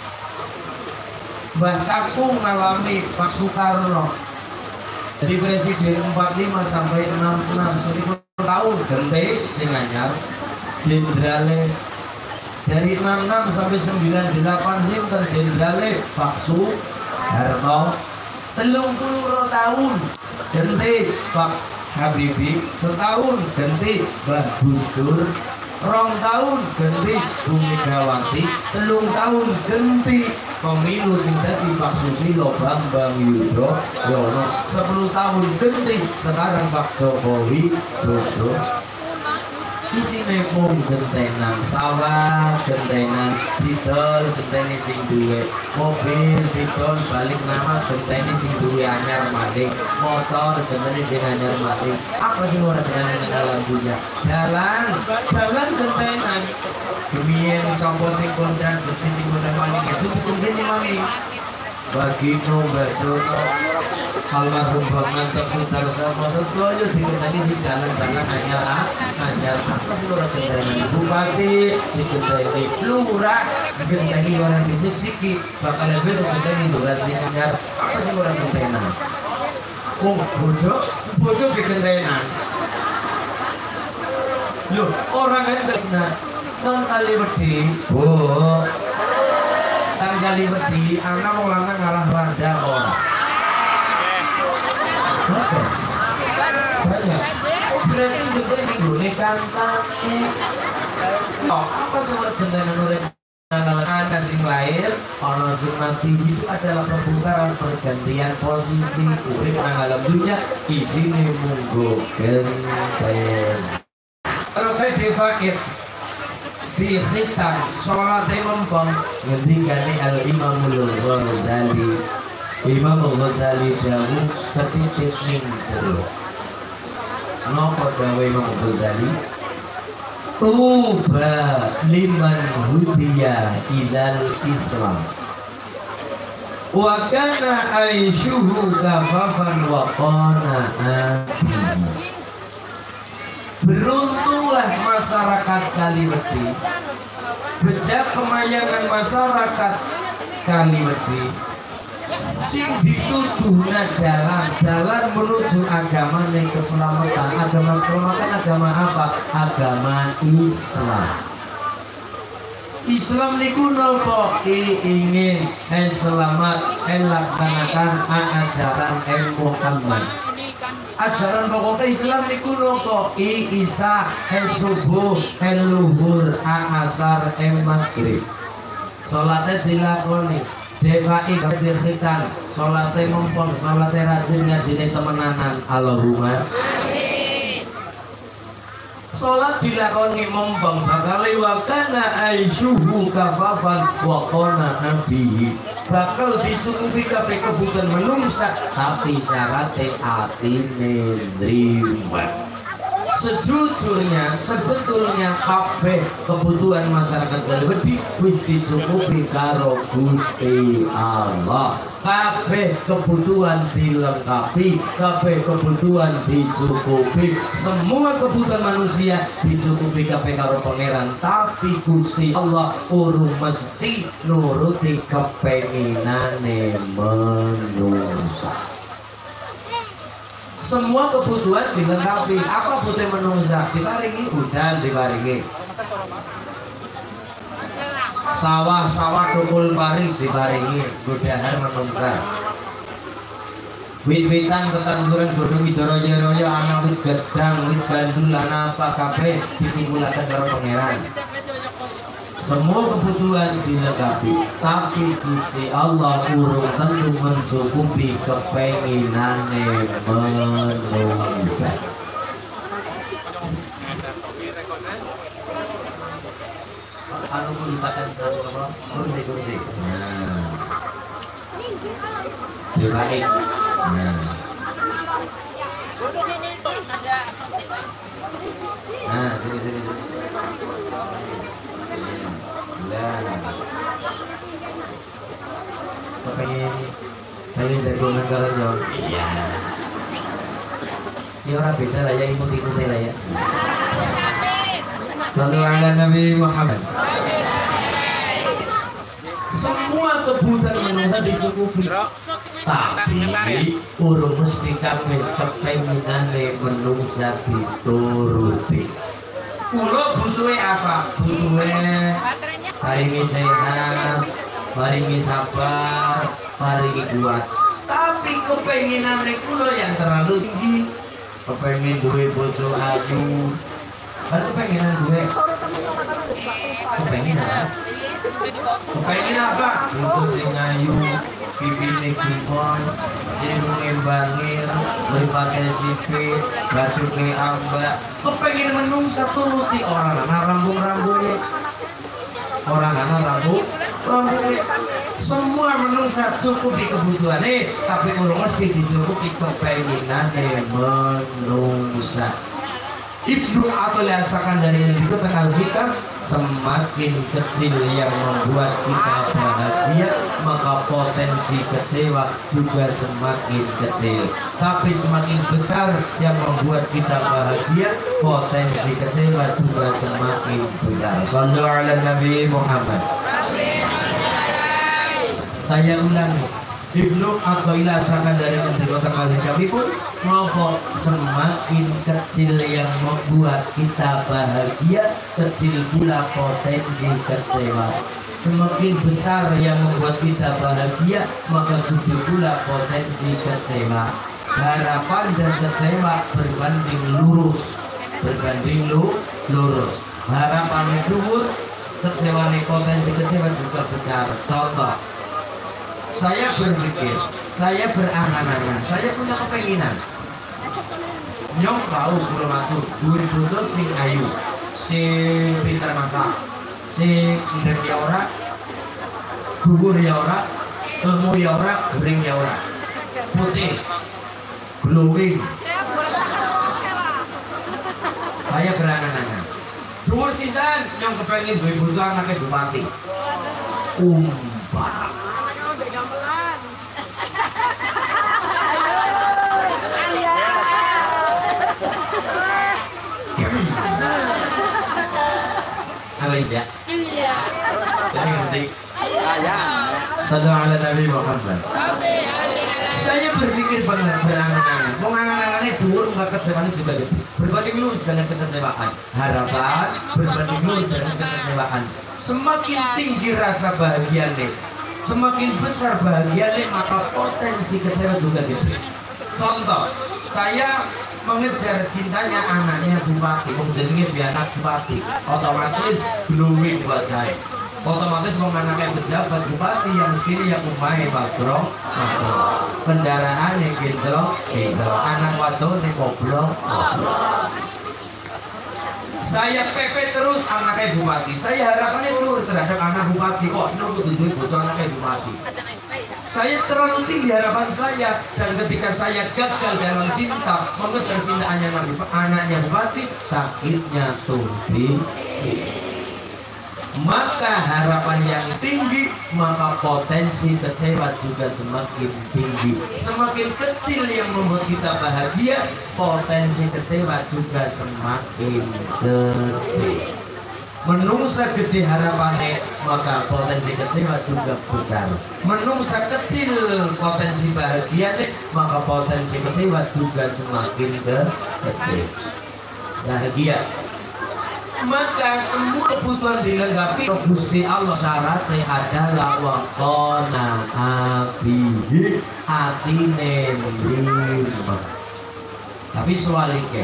Mbah Kakung ngalami Pak Soekarno jadi presiden empat puluh lima sampai enam puluh enam sepuluh tahun gente sing anyar. Jenderale dari enam puluh enam sampai sembilan puluh delapan sinten jenderale Pak Soeharto. telung puluh tahun gente Pak Habibie, setahun ganti Mbah Gus Dur, rong tahun ganti Bu Megawati, telung tahun ganti pemilu sing dadi Pak Susilo Bambang Yudhoyono, sepuluh tahun ganti sekarang Pak Jokowi Dodo. Isine mung gentenan sawah, gentenan didol, genteni sing duwe mobil, didol balik nama genteni sing duwe anyar maning, motor genteni sing anyar maning. Apa sih ora dengan dalam dunia? Jalan, jalan gentenan. Kemien sapa sing kondang, genti sing kondang maning, itu genteni maning. Bagi no baca almarhum Bang Saudara sama sedoyo dikenteni sing dalan-dalan anyar anyar apa sih ora genteni bupati dikenteni lurah genteni orang bisik siki bakal lebih genteni lurah sing anyar apa sih ora gentenan wong bojo bojo digentenan lho orang kan gentenan non kali wedi bu tanggali wedi anak mau lanang ngalah rada ora Oke. Banyak. Berarti gede minggu kancane. Oh, apa sebenarnya gentenan urip anak sing lahir, ana sing mati itu adalah pembongkaran pergantian posisi urip nang alam dunya isine munggo genten. Rafa difakir di khitam sholat mempong ngendikane Al Imamul Ghazali. Imam Ghazali dawuh setitik ning jero. Napa dawuh Imam Ghazali? Tuba liman hudiya ilal Islam wa kana aishuhu kafafan wa qana'an. Beruntunglah masyarakat Kaliwedi, bejak kemayangan masyarakat Kaliwedi sing dituduh dalan-dalan menuju agama yang keselamatan. Agama keselamatan agama apa? Agama Islam. Islam niku napa? Ingin eh selamat eh laksanakan ajaran eh Muhammad. Ajaran pokoknya Islam niku napa? I Isa eh subuh eh luhur asar eh maghrib. Salatnya dilakoni. Devai kadir khitan, sholatnya mumpung, sholatnya rajin, ngajine temenanan. Allahumma amin. Sholat dilakoni mumpung, bakal wakana aisyuhu kafafan wa qana'an bihi. Bakal dicukupi kabeh kebutuhan menungsa, tapi syaratnya atine nrimo. Sejujurnya, sebetulnya kabeh kebutuhan masyarakat Kaliwedi wis dicukupi karo Gusti Allah. Kabeh kebutuhan dilengkapi, kabeh kebutuhan dicukupi, semua kebutuhan manusia dicukupi kabeh karo pangeran. Tapi Gusti Allah urung mesti nuruti kepenginane manusia. Semua kebutuhan dilengkapi. Apa butuh manusia? Diparingi udan, diparingi sawah-sawah tukul pari, diparingi godahar manusia. Wit-witan tetanduran godhong wijara-jara ana wit gedang, wit gandul lan apa kabeh dikumpulaken karo pangeran. Semua kebutuhan dilengkapi, tapi Gusti Allah urung tentu mencukupi kepenginane manusia. Anu kulipatan anu apa? Kursi kursi. Nah. Diraik. Nah. Nah, sini sini sini. Pengen pengen jago negara jauh. Iya. Ini orang beda lah ya, ikut-ikut lah ya. Sallu ala Nabi Muhammad. Semua kebutuhan manusia dicukupi, tapi urung mesti kabeh kepenginane manusia dituruti. Kulo butuhe apa? Butuhe paringi sehat, paringi sabar, paringi kuat. Tapi kepenginane kulo yang terlalu tinggi. Kepengen duwe bojo ayu. Kan kepenginan duwe. Kepengen apa? Kepengen apa? Untuk sing ayu, pipine kipon, irunge bangir, lipate sipit, baju ke ambak. Kepengen menungsa turuti orang ana rambung-rambungnya. Orang ana rambung, rambungnya. Semua menungsa cukup di kebutuhannya, tapi urung mesti dicukupi kepenginane menungsa. Ibnu Atul Yasakan dari yang dikatakan hikam, semakin kecil yang membuat kita bahagia, maka potensi kecewa juga semakin kecil. Tapi semakin besar yang membuat kita bahagia, potensi kecewa juga semakin besar. Sallu ala Nabi Muhammad. Saya ulangi, Ibnu Atul Yasakan dari yang dikatakan hikam pun maka semakin kecil yang membuat kita bahagia, kecil pula potensi kecewa. Semakin besar yang membuat kita bahagia, maka kecil pula potensi kecewa. harapan dan kecewa berbanding lurus, berbanding lu lurus. Harapan dhuwur, kecewa nih, potensi kecewa juga besar. Contoh, saya berpikir, saya berangan-angan, saya punya kepenginan. Nyong tahu kulo matur, duwe bojo sing ayu, sing pinter masak, sing ndek ya ora, dhuwur ya ora, ilmu ya ora, gering ya ora. Putih, glowing. Saya berangan-angan. Dhuwur sisan nyong kepengin duwe bojo anake bupati. Umpah. Apa ya? Iya. Jadi ngerti. Sallallahu ala Nabi Muhammad. Saya berpikir banget berangan-angan. Mau ngangan-angannya dhuwur enggak kecewaan juga gitu. Berbanding lurus dengan kekecewaan. Harapan berbanding lurus dengan kekecewaan. Semakin tinggi rasa bahagia nih, semakin besar bahagia nih, maka potensi kecewa juga gede. Contoh, saya mengejar cintanya anaknya bupati, menjadinya dia anak bupati, otomatis glowing buat saya. Otomatis mau anaknya pejabat bupati yang segini yang umai makro, makro. Kendaraan yang gejlok, gejlok. Anak wadon yang goblok, goblok. Saya pepet terus anaknya bupati. Saya harapannya nurut terhadap anak bupati. Kok nurut itu bocor anaknya bupati. Saya terlalu tinggi harapan saya, dan ketika saya gagal dalam cinta mengejar cintaannya anaknya bupati, sakitnya tumbuh. Maka harapan yang tinggi, maka potensi kecewa juga semakin tinggi. Semakin kecil yang membuat kita bahagia, potensi kecewa juga semakin kecil. Menungsa gede harapannya, maka potensi kecewa juga besar. Menungsa kecil potensi bahagianya, maka potensi kecewa juga semakin kecil. Bahagia, maka semua kebutuhan dilengkapi. Gusti Allah syaratnya adalah waqona abihi atine lima. Tapi sebaliknya,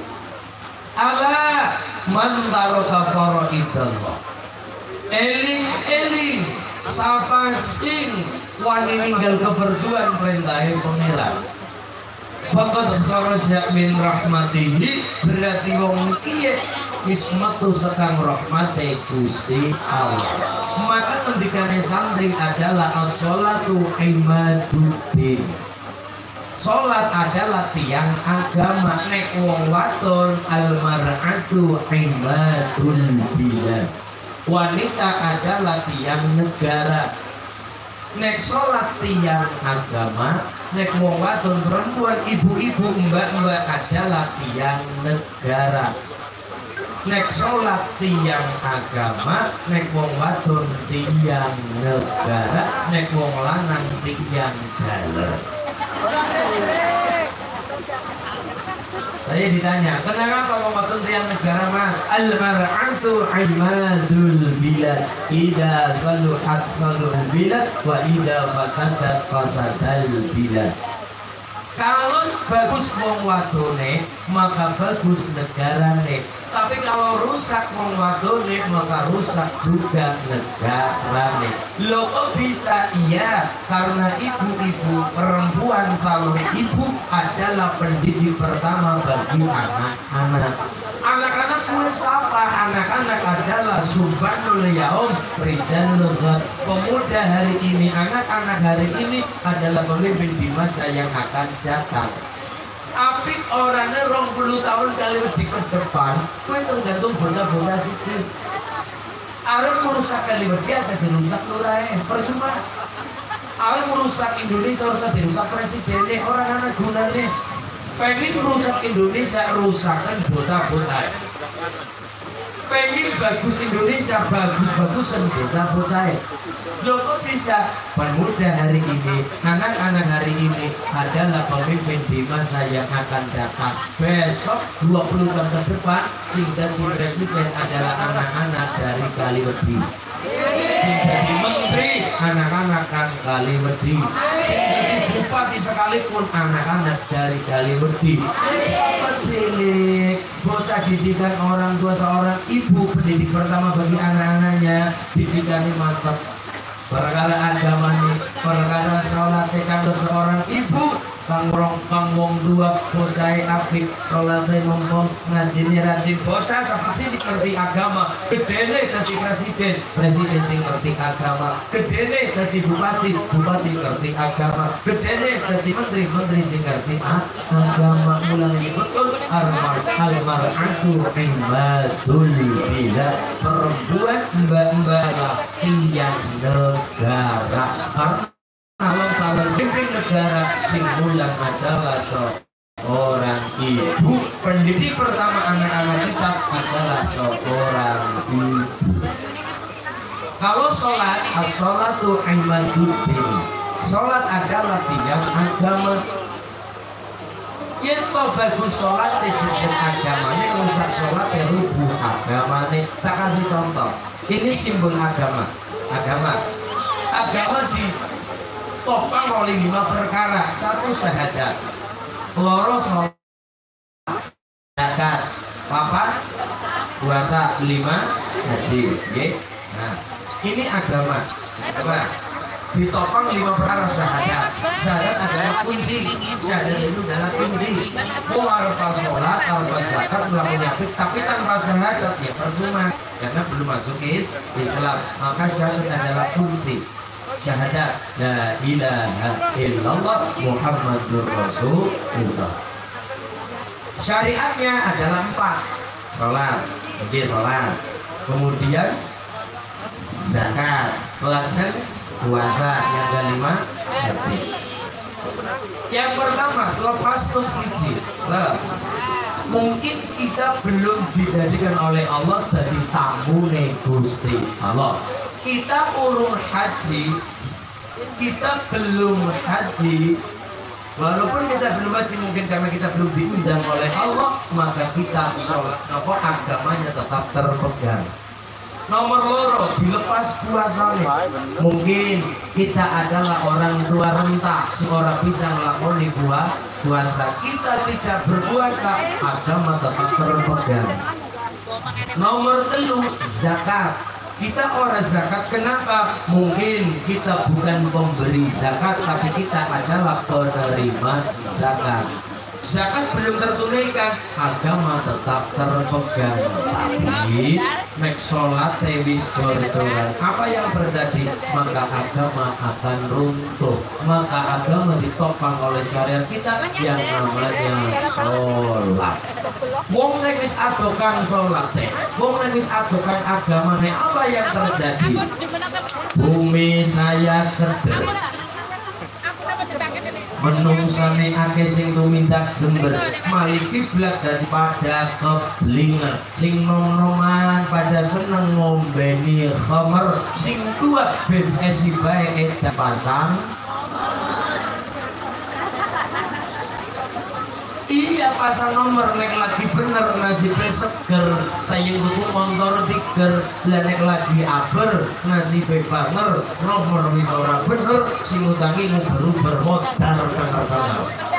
ala man taraka faraidallah, eling eling sapa sing wani ninggal keberduan perintahe pangeran, faqad kharaja min rahmatihi, berarti wong kiye ismatu sekang rahmate Gusti Allah. Maka ngendikane santri adalah as-sholatu imaduddin. Salat adalah tiang agama. Nek wong wadon al-mar'atu imadul bilad. Wanita adalah tiang negara. Nek salat tiang agama, nek wong wadon perempuan ibu-ibu mbak-mbak adalah tiang negara. Nek sholat tiang agama, nek wong wadon tiang negara, nek wong lanang tiang jalan. Saya ditanya, kenapa wong wadon tiang negara mas? Al-mar'atu imadul bilad, idza saluhat saluhal bilad, wa idza fasadat fasadal bilad. Kalau bagus wong wadone, maka bagus negarane. Tapi kalau rusak wong wadone, maka rusak juga negarane. Loh kok bisa? Iya, karena ibu-ibu, perempuan calon ibu adalah pendidik pertama bagi anak-anak. Anak-anak pun siapa? Anak-anak adalah subhanul yaum rijalul ghad. Pemuda hari ini, anak-anak hari ini adalah pemimpin di masa yang akan datang. Apik orangnya rong puluh tahun kali lebih ke depan, kue tergantung bocah-bocah situ. Arep merusak kali lebih ada dirusak lurae, percuma. Arep merusak Indonesia usah dirusak presidennya, orang anak gunanya. Pengen merusak Indonesia, rusakkan bocah-bocah. Pengen bagus Indonesia, bagus-bagusan bocah-bocah. Loh kok bisa? Pemuda hari ini, anak-anak hari ini adalah pemimpin di masa yang akan datang. Besok dua puluh tahun ke depan, sing jadi presiden adalah anak-anak dari Kaliwedi. Sing jadi menteri, anak-anak kan Kaliwedi. bupati sekalipun anak-anak dari Kaliwerdi cilik bocah didikan orang tua seorang ibu pendidik pertama bagi anak-anaknya didikannya mantap perkara agama nih perkara sholat kanggo seorang ibu kang rong kang wong dua bocah apik sholatnya mumpung ngajine rajin bocah sapasi ngerti agama gedene dadi presiden presiden sing ngerti agama gedene dadi bupati bupati ngerti agama gedene dadi menteri menteri sing ngerti agama mulane betul armar almar aku imadul bila perempuan mbak-mbak iya negara kalau calon pemimpin negara sing mulang adalah seorang ibu pendidik pertama anak-anak kita adalah seorang ibu. Kalau sholat as-sholatu imaduddin sholat adalah tiang agama yang mau bagus sholat dijajan agamanya rusak sholat ya rubuh agamanya. Tak kasih contoh ini simbol agama agama agama di topang oleh lima perkara satu syahadat loro sholat zakat papat puasa lima haji okay? Nah ini agama agama ditopang lima perkara syahadat syahadat adalah kunci syahadat itu adalah kunci mau harus sholat harus zakat melakukan nyapit tapi tanpa syahadat ya percuma karena belum masuk Islam maka syahadat adalah kunci syahadat la ilaha illallah Muhammadur Rasulullah. Syariatnya adalah empat sholat oke sholat kemudian zakat pelaksan puasa yang kelima haji. Yang pertama lepas tuk siji mungkin kita belum dijadikan oleh Allah dari tamu Gusti Allah kita urung haji kita belum haji walaupun kita belum haji mungkin karena kita belum diundang oleh Allah maka kita sholat apa agamanya tetap terpegang. Nomor loro dilepas puasanya mungkin kita adalah orang tua renta seorang bisa melakoni buah puasa kita tidak berpuasa agama tetap terpegang. Nomor telu zakat kita orang zakat kenapa mungkin kita bukan pemberi zakat tapi kita adalah penerima zakat zakat belum tertunaikan agama tetap terpegang tapi mek sholat tewis jor-joran apa yang terjadi maka agama akan runtuh maka agama ditopang oleh syariat kita yang namanya sholat. Wong nek wis adokan sholat teh wong nek wis adokan agama nek apa yang terjadi bumi saya kedel menungsane akeh sing tumindak jember malih kiblat daripada keblingan sing nom-noman pada seneng ngombeni khamar sing tua ben esi bae edan pasang iya pasang nomor nek lagi bener nasibnya seger tayang tuku motor tiger lah nek lagi aber nasibnya banger nomor wis ora bener sing utangi baru bermodal bener-bener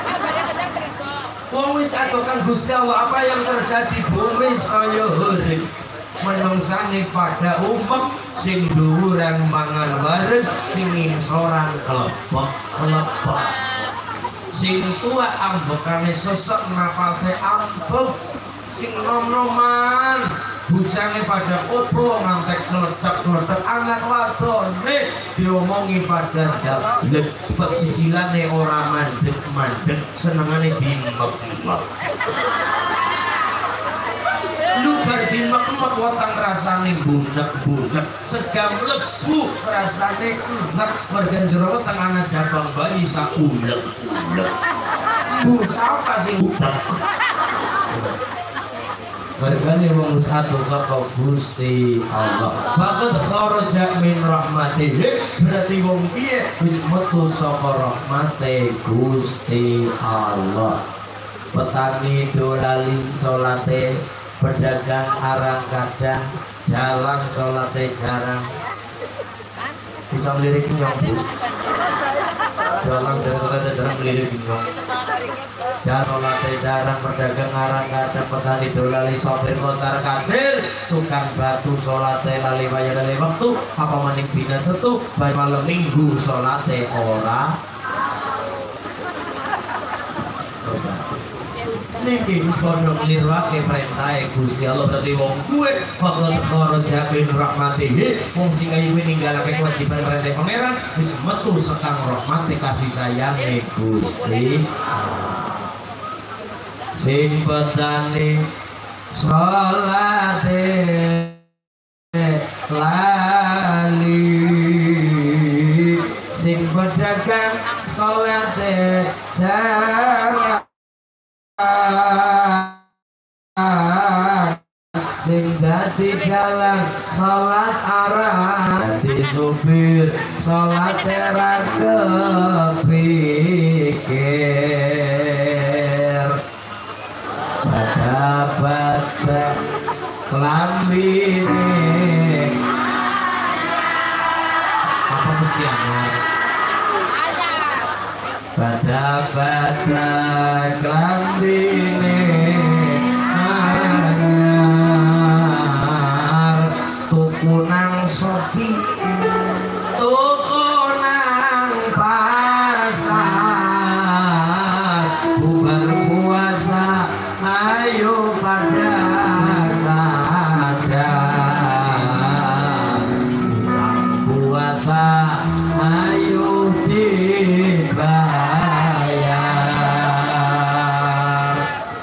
wong wis adokan Gusti Allah apa yang terjadi bumi saya urip menungsane pada umpek sing dhuwuran mangan bareng sing ingsoran kelepok kelepok sing tua ambekane sesek napase ambek sing nom-noman bujane pada koplo ngantek kletek-kletek anak wadone diomongi pada dablek pecicilane ora mandek-mandek senengane dimek-mek lu berdimek-mek weteng rasane bunek-bunek segam lebu rasane enak mergan jero weteng anak jabang bayi saulek-ulek bu sapa sing utek mergane wong satu saka Gusti Allah faqad kharaja min rahmatih berarti wong piye wis metu saka rahmate Gusti Allah petani dolali salate pedagang arang kadang jalan salate jarang bisa lirik nyambut dalam jalan jarang keliling bingung. Dan sholat jarang berdagang ngarang kadang petani dolali sopir koncar kacir tukang batu sholat lali bayar lali waktu apa maning bina setu bayi malam minggu sholat ora. Niki podo nglirwake perintahe Gusti Allah berarti wong kuwe faqad kharaja min rahmatihi wong sing kaya ninggalake kewajiban perintah pangeran wis metu sekang rahmate kasih sayange Gusti sing petane salate lali sing pedagang salate jarang sing dadi dalang salat arah dadi supir salat ra kepikir pada-pada kelambine apa mesti anak pada-pada kelambine anyar tukunang sopi tukunang pasar bubar puasa ayo pada sadar puasa ayo dibayar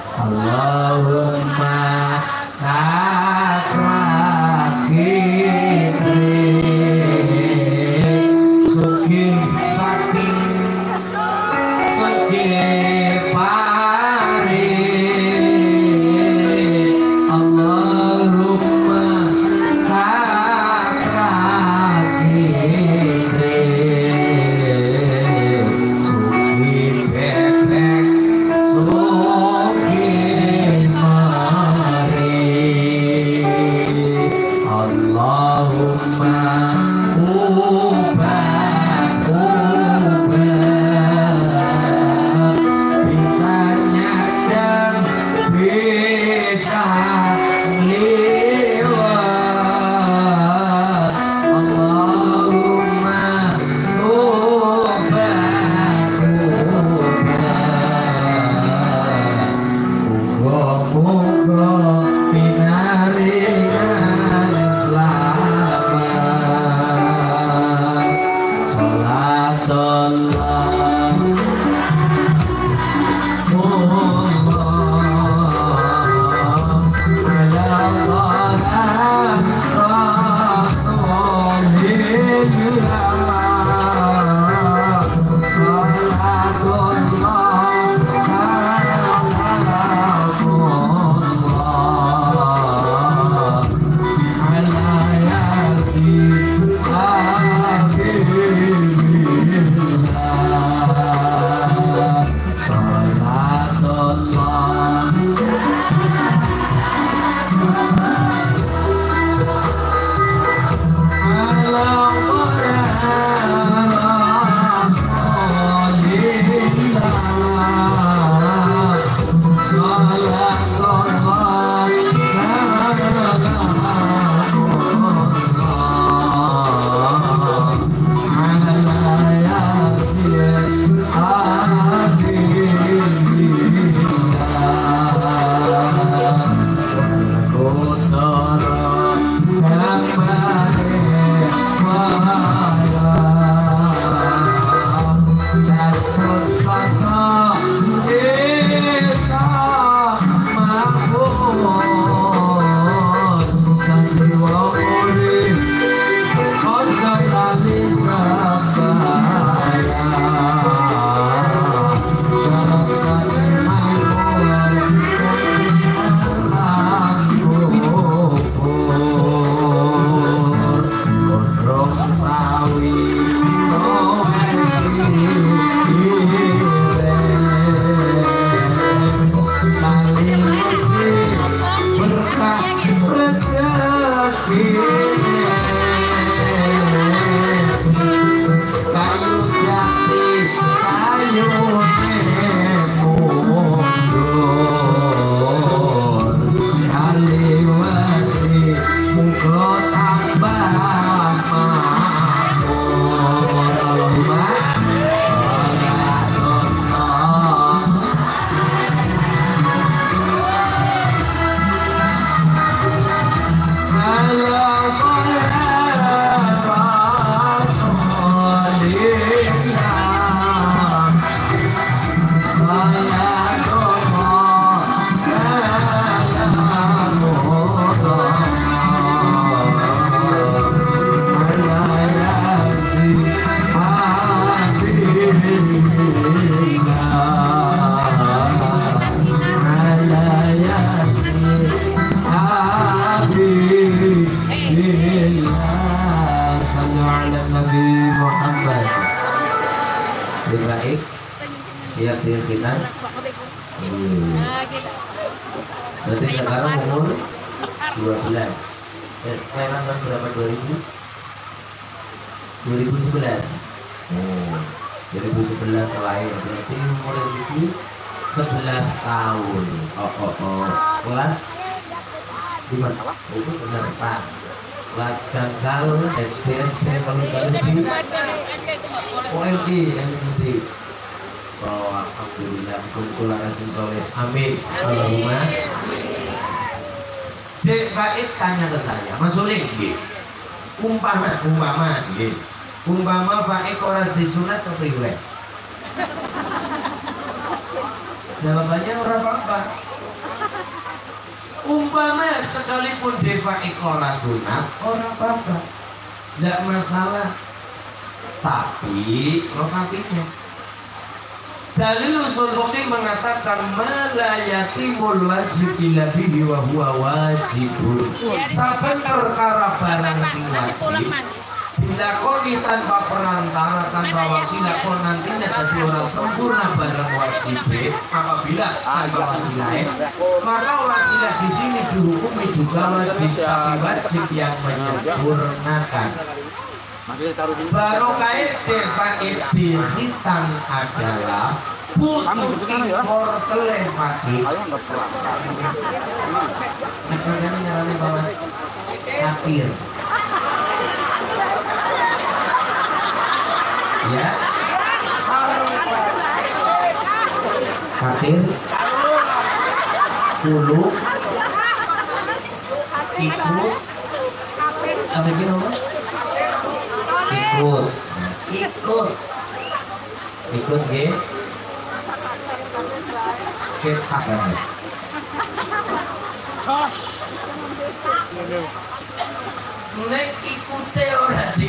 Berarti sekarang umur dua belas. Eh, kelahiran tahun berapa? dua ribu? dua ribu sebelas. Oh, dua ribu sebelas lahir. Berarti umur itu sebelas tahun. Oh, oh, oh. Kelas gimana? Oh, itu benar pas. Kelas Gansal, S D, S D, kalau kalian di O L D, M D. Oh, alhamdulillah, kumpul rasul soleh. Amin. Allahumma. Dek Baik tanya ke saya, Mas Uling, umpama, umpama, umpama Baik orang disunat atau riwayat? Jawabannya orang apa? Umpama sekalipun Deva Ikora sunat orang apa? Tidak masalah. Tapi notapinya dalil usul fikih mengatakan malayatimul wajib illa bihi wa huwa wajibun. Saben perkara barang sing wajib dilakoni tanpa perantara, tanpa wasilah, kon nantinya jadi orang sempurna barang wajib apabila tanpa wasilah, maka wasilah di sini dihukumi juga wajib, tapi wajib yang menyempurnakan. Baru kait Defaid di hitam adalah pucuk impor telepati. Sebenarnya nyarane bawas akhir. Ya, akhir puluh ikut apa gitu? Ikut, ikut, ikut ge, kita kan. Nek ikute ora di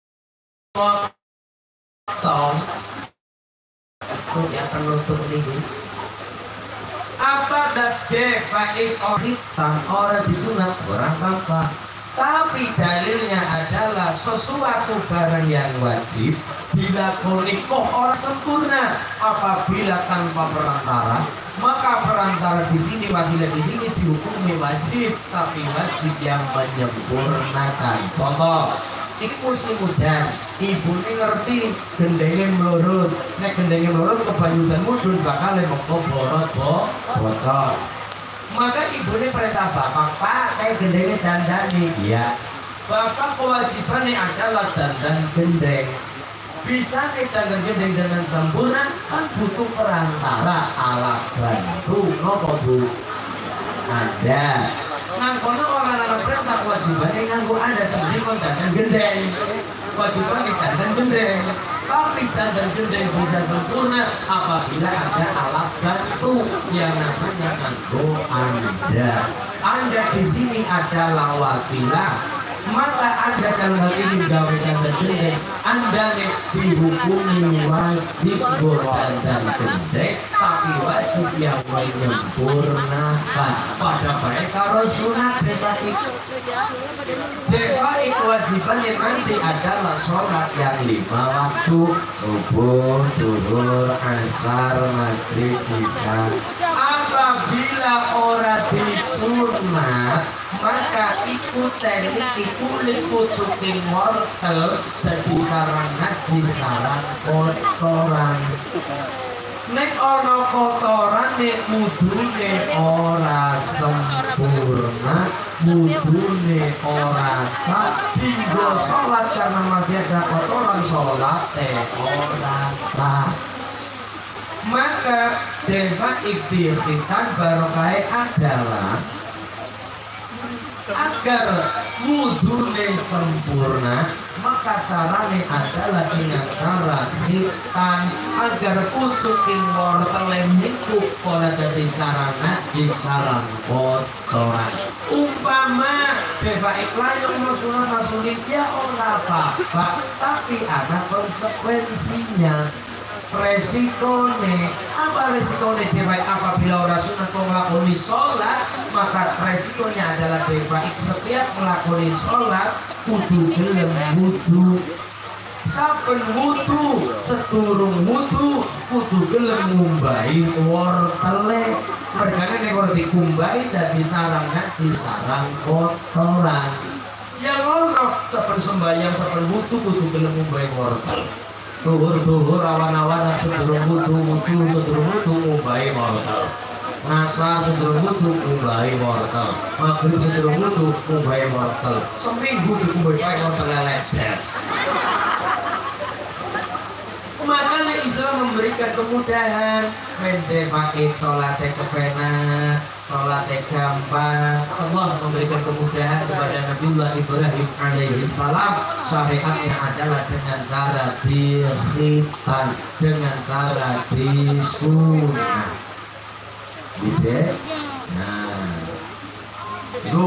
potong, punya penutup ini. Apa gede baik hitam orang disunat orang apa? Tapi dalilnya adalah sesuatu barang yang wajib dilakoni kok orang sempurna apabila tanpa perantara, maka perantara di sini wasilah di sini dihukumi wajib, tapi wajib yang menyempurnakan. Contoh, ini musim hujan, ibu ini ngerti gendengnya melurut, nek gendengnya melurut kebanyakan mudun bakal mengko borot bo bocor. Maka ibu ini perintah bapak, Pak, kayak gendengnya dandani. Iya. Bapak kewajibannya adalah dandan gendeng. Bisa nih dandan gendeng dengan sempurna, kan butuh perantara alat bantu. Nopo bu? Ada. Ngangkono orang-orang perintah kewajibannya nganggo ada sendiri kon dandan gendeng. Kewajibannya dandan gendeng. Tapi dandan gendeng bisa sempurna apabila ada alat bantu yang namanya nganggo Anda. Anda di sini adalah wasilah, maka Anda dalam hal ini gawe dandan gendeng, Anda nih dihukumi wajib dandan gendeng, tapi wajib yang menyempurnakan. Pada baik kalau sunat tetapi Defaid kewajibannya nanti adalah sholat yang lima waktu, subuh, zuhur, asar, maghrib, isya. Apabila orang disunat, maka ikut teknik ikut ikut syuting wortel jadi sarang ngaji sarang kotoran. Nek ono kotoran nek mudune ora sempurna, mudune ora sah, tinggo sholat karena masih ada kotoran, sholat eh ora sah. Maka Deva ikhtiar barokah adalah agar wudhunya sempurna, maka caranya adalah dengan cara khitan agar kucuking wortel niku ora dadi sarana di sarang kotoran. Umpama Deva iklan mau sunat masukin ya ora apa-apa, tapi ada konsekuensinya. Resikonya apa? Resikonya Dewa apabila orang sunat melakoni sholat, maka resikonya adalah Dewa setiap melakoni sholat kudu gelem wudu. saben wudu sedurung wudu kudu gelem ngumbahi wortele mergane nek ora dikumbahi dadi sarang ngaji sarang kotoran ya ngono saben sembahyang saben wudu kudu gelem ngumbahi wortel duhur-duhur awan-awan sedurung wudu wudu sedurung wudu ngumbahi wortel nasa sedurung wudu ngumbahi wortel maghrib sedurung wudu ngumbahi wortel seminggu dikumbahi wortel lele des. Makanya Islam memberikan kemudahan mende pakai sholatnya kepenak sholatnya gampang Allah memberikan kemudahan kepada Nabiullah Ibrahim alaihi salam syariatnya adalah dengan cara dikhitan dengan cara disunah gitu nah itu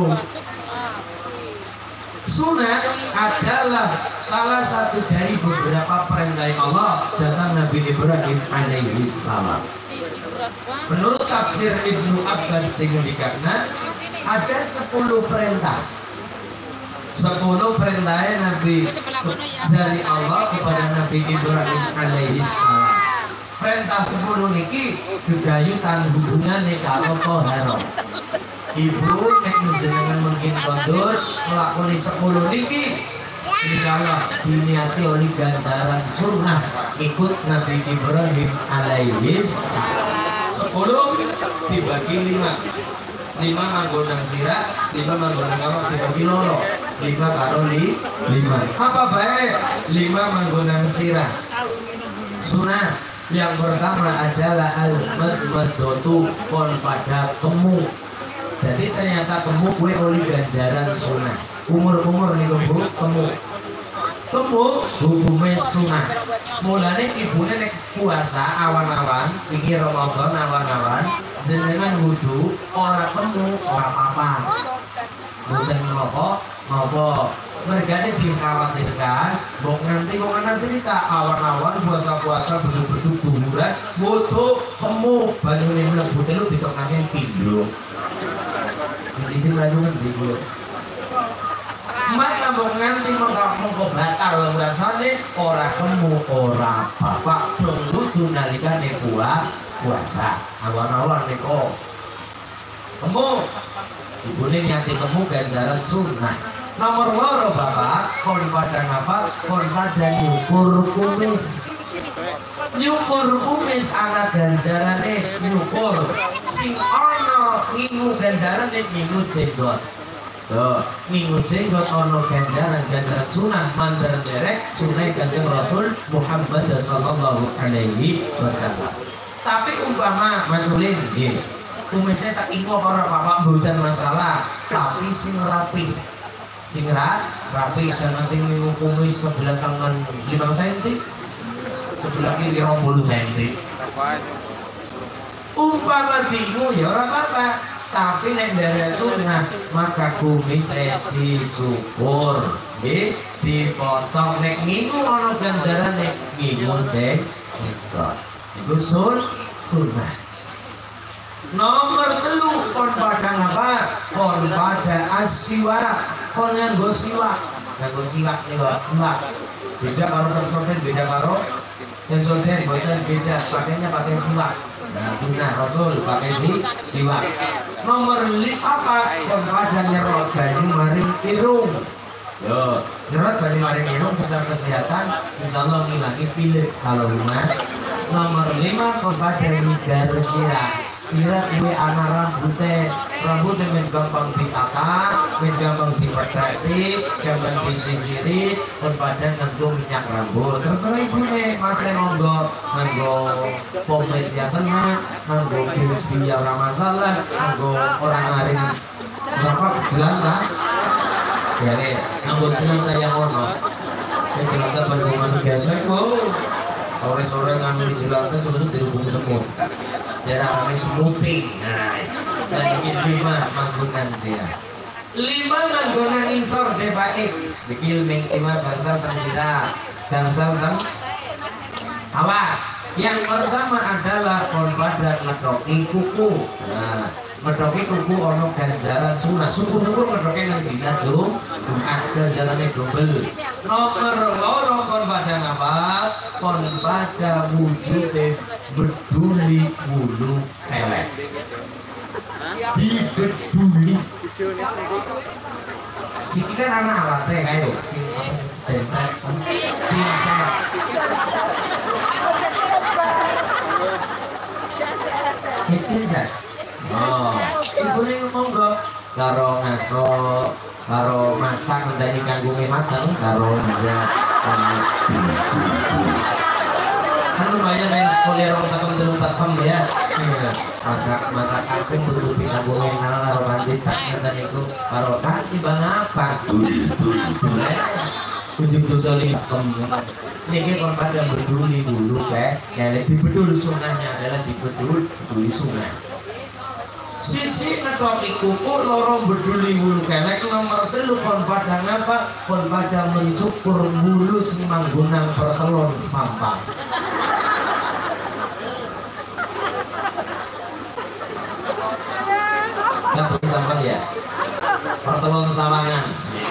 sunnah adalah salah satu dari beberapa perintah Allah datang Nabi Ibrahim alaihi salam. Menurut tafsir Ibnu Abbas dikatakan ada sepuluh perintah. Sepuluh perintahnya Nabi dari Allah kepada Nabi Ibrahim alaihi salam. Perintah sepuluh niki gegayutan hubungannya kalau toharo. Ibu nek jenengan mungkin kondur melakoni sepuluh niki insyaallah diniati oleh ganjaran sunnah ikut Nabi Ibrahim alaihi sepuluh dibagi lima lima manggonang sirah lima manggonang kawak dibagi loro lima karo li lima apa baik lima manggonang sirah sunnah yang pertama adalah al-madmadatu kon pada kemu. Jadi ternyata temu kue oleh ganjaran sunnah. Umur-umur nih bu, temu, temu hukumnya sunnah. Mulanya ibunya nek puasa awan-awan, pikir Ramadan awan-awan, jenengan wudu orang temu orang apa? Bukan ngopo, ngopo. Mereka ini dikhawatirkan, bok nanti kok anak cerita awan-awan puasa-puasa betul-betul kuburan, wudu temu, banyak yang melebut itu ditoknakan pindu. Izin rajungan bingung. Maka mau nganti mengko batal rasane ora kemu ora bapak dong wudu nalikane puasa. Awan-awan niko. Kemu. Ibune nyati kemu ganjaran sunnah. Nomor loro bapak kon pada ngapa? Kon pada nyukur kumis. Nyukur kumis ana ganjarane nyukur sing ana ngingu ganjaran nek ngingu jenggot. Tuh, ngingu jenggot ana ganjaran ganjaran sunah mandar derek sunah kanjeng Rasul Muhammad sallallahu alaihi wasallam. Tapi umpama masulin nggih. Kumisnya tak ingo karo bapak mboten masalah, tapi sing rapi. Sing rapi jangan ngingu kumis sebelah tangan lima sentimeter. Sebelah kiri dua puluh sentimeter. Umpama bingung ya orang apa-apa, tapi nek dari sunnah maka kumisnya dicukur, di dipotong nek ngingu ono ganjaran nek ngingu jenggot. Itu sun sunnah. Nomor telu kon pada apa? Kon pada asiwak, kon nganggo siwak, nganggo siwak nih siwak. Beda kalau konsultan, beda kalau konsultan, beda pakainya pakai siwak. Nah, sunnah Rasul pakai si siwak. Nomor lima apa? Kon pada nyerot banyu maring irung. Yo, nyerot banyu maring irung secara kesehatan, insya Allah ngilangi pilek kalau rumah. Nomor lima kon pada nyigar sirah. Sirah ini anak rambutnya, rambutnya men gampang ditata, men gampang diperhati, gampang disisiri, kon pada nganggo minyak rambut. Terserah ibu nih, masih nganggo nganggo pomade yang kena, nganggo frisbee yang ora masalah, nganggo orang ngaring berapa jelantah, ya nih nganggo jelantah yang ono, ya jelantah bandungan biasa kok. Sore-sore nganggo di jelantah sudah dirubung semut. Jarang kami smoothing. Nah, dan ini lima manggunan dia. Lima manggunan insor debaik. Dikil mengkima bangsa tersita. Bangsa teng awak. Yang pertama adalah kon pada medoki kuku. Nah, medoki kuku ono ganjaran sunah. Syukur-syukur medoki nang dina jum, ada jalannya double. Nomor loro kon pada apa? Kon pada wujudnya beduli bulu elek. Dibeduli. Siki kan anak alatnya kayo. Jenset. Itu Zat. Oh, ibu ini ngomong kok karo ngaso, karo masak ngenteni kanggunge mateng, karo aja. Kan lumayan ya, kuliah orang takon telung takom ya. Masak masak aku menutupi kanggunge nang karo pancit tak ngenteni iku karo tak timbang apa. Ujung dosa likem. Niki kon pada berduli dulu kayak kayak dibedul sunahnya adalah dibedul beduli sunah. Siji netoki kuku loro beduli bulu kelek nomor telu kon pada ngapa kon pada mencukur bulu sing manggunang pertelon sampah. Nggak sampah ya? Pertelon sawangan.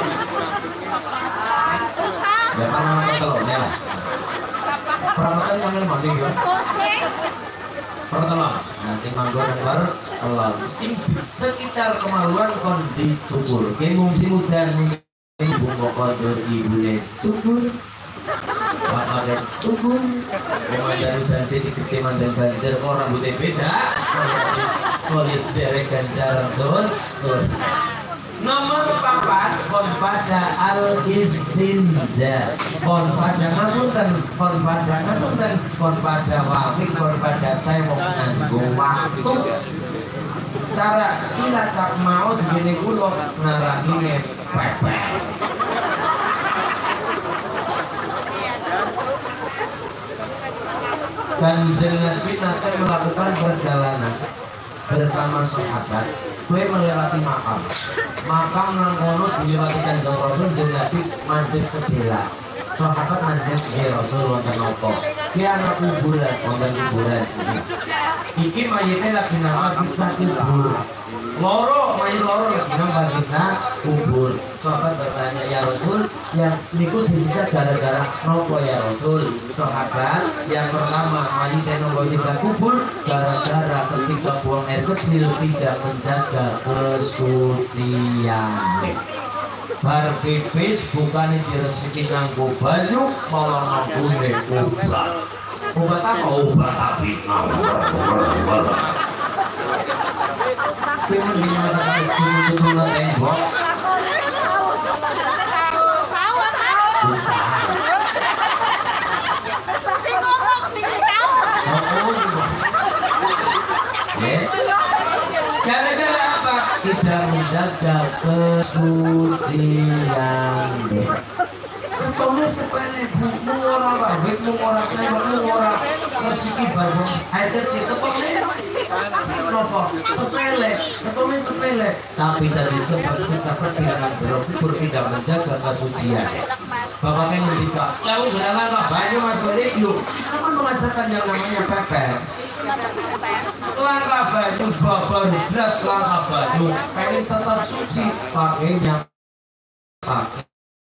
Ya apa namanya telurnya lah. Perawatan panggil mandi ya. Pertelon. Nah, sing manggon bar telon. Sing sekitar kemaluan kon dicukur. Ki mungkin mudan ibu pokok ibune cukur. Bapak cukur. Kemudian dan sing dikete mandan banjir orang rambutnya beda. Kulit derek ganjaran sun sun. Nomor papat kon pada al istinja, kon pada ngapunten, kon pada ngapunten, kon pada wafik, kon pada cewek nganggo waktu. Cara kita cak mau segini kulo ngarahine pepek. Kanjeng Nabi nanti melakukan perjalanan bersama sahabat. Kue melewati makam, makam nang kono dilewati Kanjeng Rasul jeung Nabi mandeg sedela. Sahabat mandeg sedela Rasul wonten napa? Ki ana kuburan, wonten kuburan. Iki mayite lagi nang siksa kubur. Loro, mayit loro lagi nang siksa kubur. Sahabat bertanya, ya Rasul, yang niku disiksa gara-gara napa ya Rasul? Sahabat, yang pertama mayit nang siksa kubur gara-gara ketika buang air kecil tidak menjaga kesucian. Bar pipis bukan diresiki nganggo banyu malah nganggo obat. Obat apa? Obat api. Obat. Kuwi mending masakan tutul tembok. Bisa. Sing ngomong sing tahu. Gara-gara apa? Tidak menjaga kesucian. Ketemu sepele buku orang wabit, orang cewek, orang resiki baru air kecil, ketemu sepele, sepele, ketemu sepele. Tapi tadi sempat sesapat bilangan jeruk kubur tidak menjaga kesucian. Bapaknya ngendika, lalu berjalan lah banyak masuk ini, yuk, sama mengajarkan yang namanya pepek. Langkah baju babar belas langkah baju pengen tetap suci pakainya pakai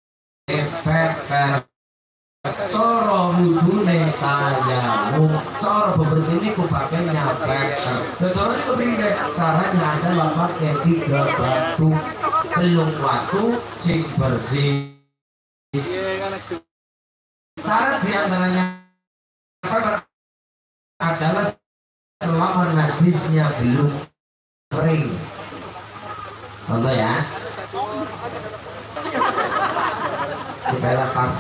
pepek coro wudune tayamu coro bebersih ini ku pakainya pepek coro itu begini caranya adalah pakai tiga batu telung waktu sing bersih. Syarat diantaranya adalah selama najisnya belum kering. Contoh ya, kita lepas.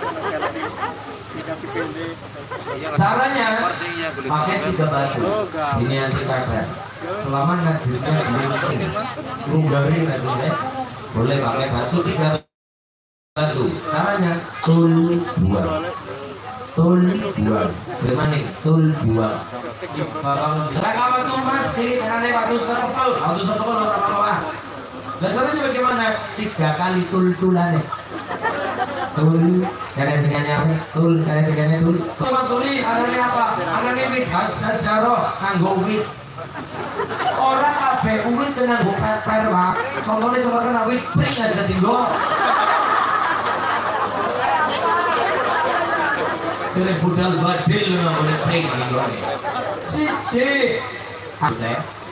Caranya pakai tiga batu. Ini anti kadar. Selama najisnya belum kering, lunggari najisnya boleh pakai batu tiga batu. Caranya tul buang, tul buang. Gimana? Tul buang. Lah kalau tuh masih karena batu sepel, batu sepel orang apa? Dan caranya bagaimana? Tiga kali tul-tulan. tul karena segane apa tul karena segane tul Mas Suli arane apa arane wit hasajaro nganggo wit ora kabeh wit nganggo peper Pak contohnya coba kan wit pring aja tinggo jare budal badil nganggo pring tinggo siji ate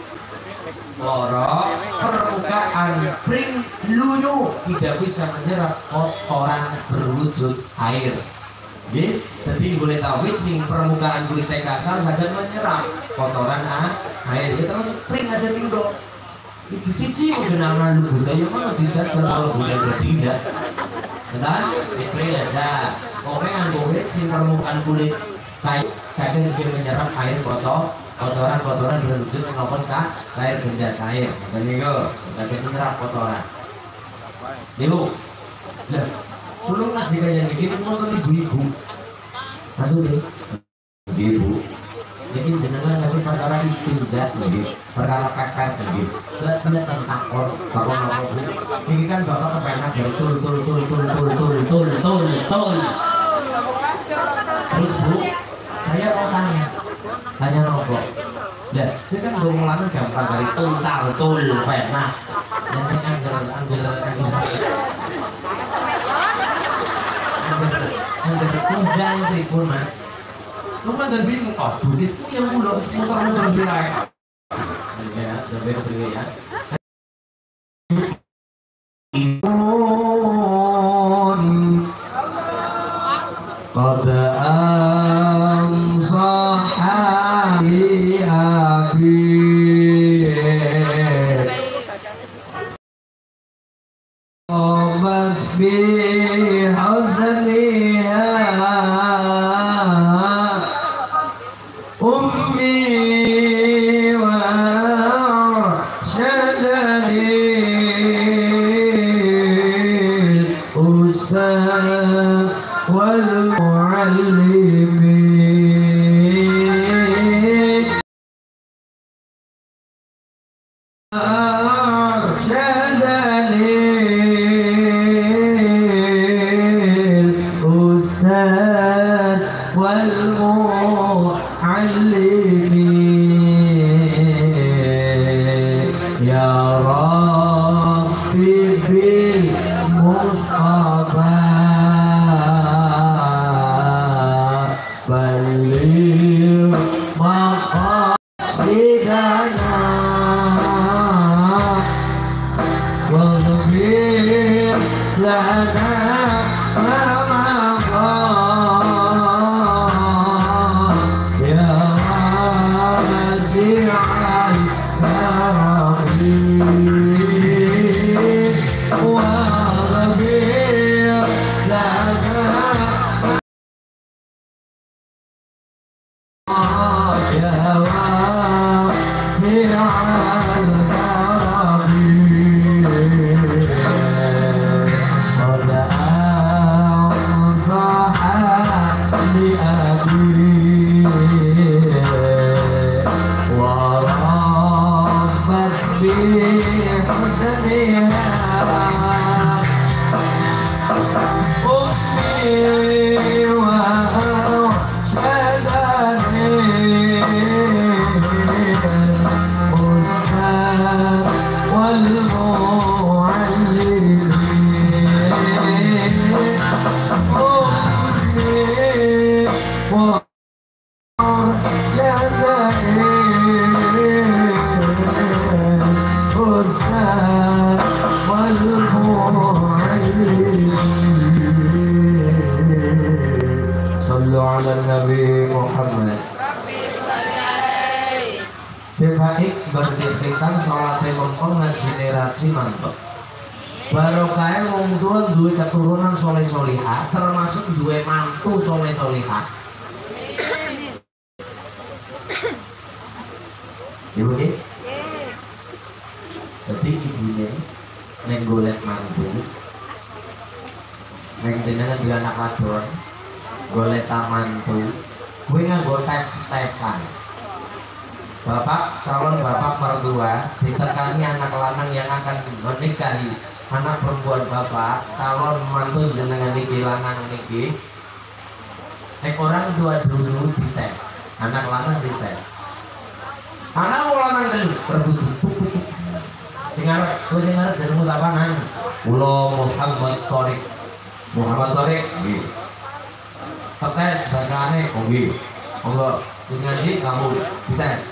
loro permukaan pring lunyu tidak bisa menyerap kotoran berwujud air. Nggih, dadi boleh tahu sing permukaan kulit kasar saged menyerap kotoran ah, air. Ya terus pring aja tinggal. Itu siji menggunakan budaya mana dijajal kalau budaya tidak. Benar? Pring aja. Oke nganggo wit sing permukaan kulit kayu saged menyerap air kotor. Kotoran-kotoran berwujud maupun cair benda cair. Begitu, sampai menyerap kotoran. Ibu, lah, tolong ngasih kayak begini nonton ibu-ibu. Masuk deh, ibu. Jadi jenengan ngasih perkara istinja, begitu. Perkara pepet, begitu. Lihat lihat tentang kor, bakal ngomong. Ini kan bapak kepengen dari tul tul tul tul tul tul tul tul tul. Terus bu, saya mau tanya. Hanya rokok. Ya, itu kan gomlangan gampang dari tuntar, tul, pernah. Nanti angger, angger, angger. Angger kuda itu pun mas. Lu kan dan bingung, oh Buddhis punya mulut, muter-muter sirai. Ya, dan beri ya. Pada berkaitan sholat mempeng ngaji nerasi mantap. Barokah wong tua duwe keturunan soleh solihah, termasuk duwe mantu soleh solihah. Ibu ki? Jadi ibunya neng golek mantu, neng jenengan juga anak wadon, golek mantu, gue nganggo tes tesan. Bapak calon bapak mertua ditekani anak lanang yang akan menikahi anak perempuan bapak, calon mantu jenengan niki lanang niki. Nek orang tua dulu dites, anak lanang dites. Anak lanang dulu berbutuh. Sing arep kowe sing arep jenengmu apa nang? Kula Muhammad Thorik. Muhammad Thorik nggih. Tes bahasane oh nggih. Monggo wis ngaji kamu dites.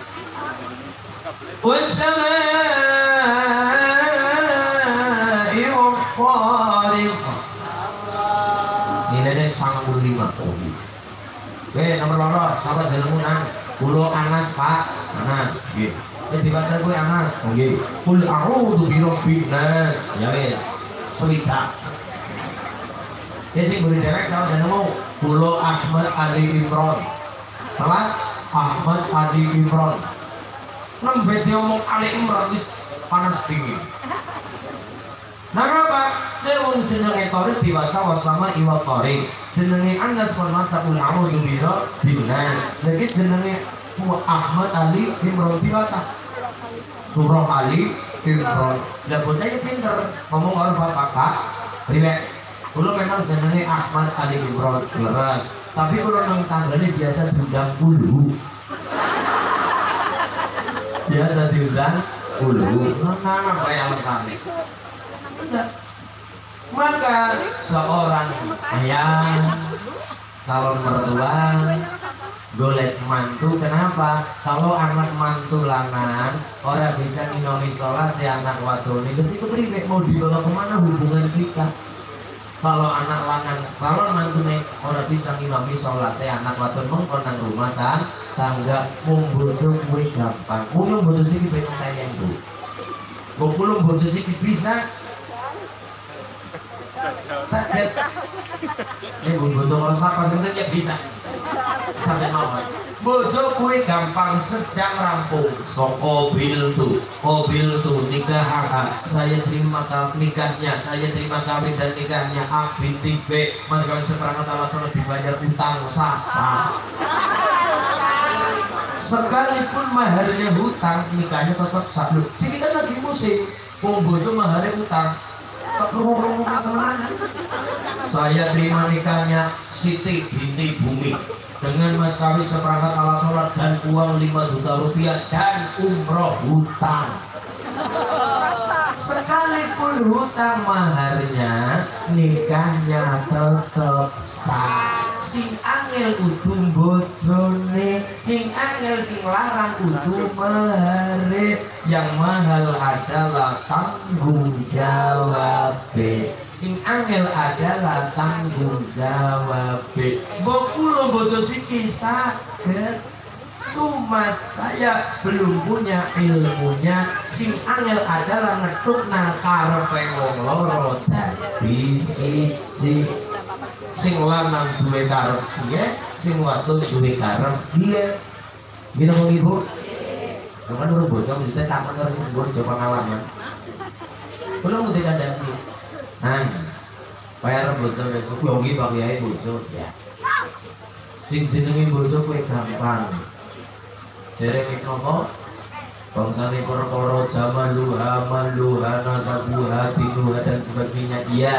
Wassama'i wattariq. Nilainya sangat lima. Oke, nomor loro, siapa jenengmu nang? Kula Anas Pak. Anas, nggih. Wis dibaca kowe Anas, nggih. Qul a'udzu birabbin nas. Ya wis, swidak. Ya sing beri derek sama jenengmu? Kula Ahmad Ali Imron. Salah? Ahmad Ali Imron. Nembe diomong Ali Imran wis panas dingin. Nah apa? Dia wong jenenge Thorik diwaca wasama iwa Thorik. Jenenge Anas maca ul a'udzu birabbin nas. Lagi jenenge Ahmad Ali Imran diwaca surah Ali Imran. Lah bocahnya pinter ngomong karo bapak Kak. Riwek. Kulo memang jenenge Ahmad Ali Imran leres. Tapi kulo nang tanggane biasa diundang Ulu. Biasa diundang Ulu. Nah, apa yang alasannya? Maka seorang ayah calon mertua golek mantu, kenapa? Kalau anak mantu lanang orang bisa nginomi sholat di anak wadon itu sih kepriwe mau dibawa kemana hubungan kita? Kalau anak lanang calon mantu nih orang bisa nginomi sholat di anak wadon mengkonang rumah kan tangga membojo kue gampang. Mungkin bojo sih pengen tanya bu. Bokulu bojo sih bisa. Sakit. Ini bojo orang siapa sebenarnya bisa. Sampai mau. Bojo kue gampang sejak rampung. Soko bil tuh, mobil tuh nikah. Saya terima nikahnya, saya terima kawin dan nikahnya. A binti B, mas kawin seperangkat alat sholat dibayar utang sah sah. Sekalipun maharnya hutang, nikahnya tetap sah. Sini kan lagi musim, mau bojo maharnya hutang. Saya terima nikahnya Siti binti Bumi dengan mas kawin seperangkat alat sholat dan uang lima juta rupiah dan umroh hutang. Sekalipun hutang maharnya, nikahnya tetap sah. Sing angel kudu bojone, sing angel sing larang kudu mahare. Yang mahal adalah tanggung jawab. Sing angel adalah tanggung jawab. Mbok kula bojo siki saged, cuma saya belum punya ilmunya. Sing angel adalah ngetukna karepe wong loro dadi siji. Sing lanang duwe karep piye, sing wadon duwe karep piye. Gini mau ibu, jangan urut bocor, kita takut harus bocor pengalaman. Belum mau tidak ada sih. Nah, bayar bocor besok, yonggi pakai bocor ya. Sing jenenge bocor kue gampang. Jeremy nopo, bangsane perkara zaman luha, maluha, nasabuha, tinuha dan sebagainya dia.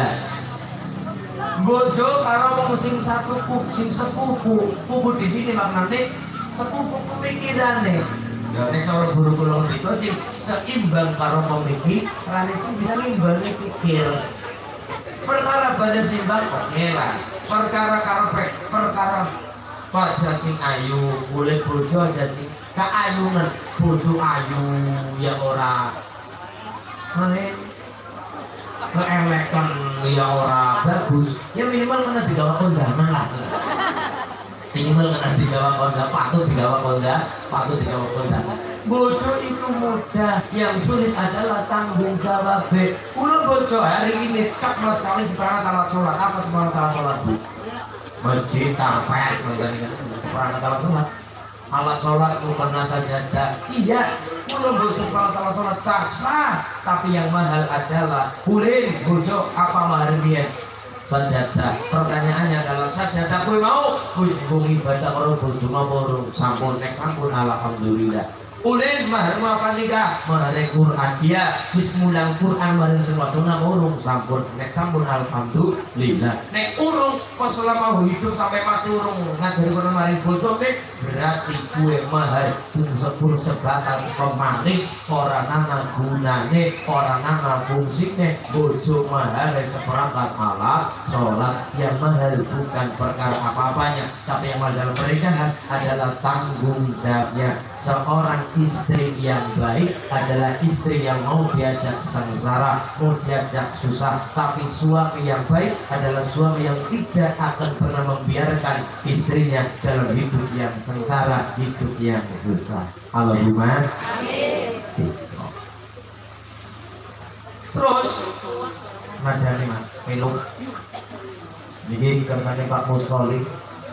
Bojo karo wong sing satu kuk sing sepupu, pupu di sini maknane sepupu pemikirane. Ya nek cara guru kula niku sing seimbang karo pemikir, lan sing bisa ngimbangi pikir. Perkara badhe seimbang kok ngelah. Perkara karepek, perkara wajah sing ayu, boleh bojo aja sing kaayunan, bojo ayu ya ora. Hai keelekan ya ora bagus ya minimal kena digawa kondangan lah minimal kena digawa kondangan patut digawa kondangan patut digawa kondangan. Bojo itu mudah, yang sulit adalah tanggung jawab. Ulang bojo hari ini tak mas kawin seperangkat alat sholat. Apa seperangkat alat sholat bu? Masjid karpet seperangkat alat sholat. Alat sholat mukena sajadah. Iya, ulang bojo seperangkat alat sholat sah sah. Tapi yang mahal adalah kulin bojo apa maharnya sajadah. Pertanyaannya adalah sajadah kowe mau wis ibadah karo bojo mau sampun nek sampun alhamdulillah. Ulin mahar apa nikah? Mahar Quran dia wis mulang Quran bareng sewadona urung sampun nek sampun alhamdulillah. Nek urung pas selama hidup sampai mati urung ngajari kono mari bojone berarti kue mahar pun sebatas pemanis ora nana gunane ora nana fungsine. Bojo mahar seperangkat alat sholat yang mahal bukan perkara apa-apanya, tapi yang mahal dalam pernikahan adalah tanggung jawabnya. Seorang istri yang baik adalah istri yang mau diajak sengsara, mau diajak susah. Tapi suami yang baik adalah suami yang tidak akan pernah membiarkan istrinya dalam hidup yang sengsara, hidup yang susah. Allahumma amin. Terus madani mas melu jadi karena Pak Muskoli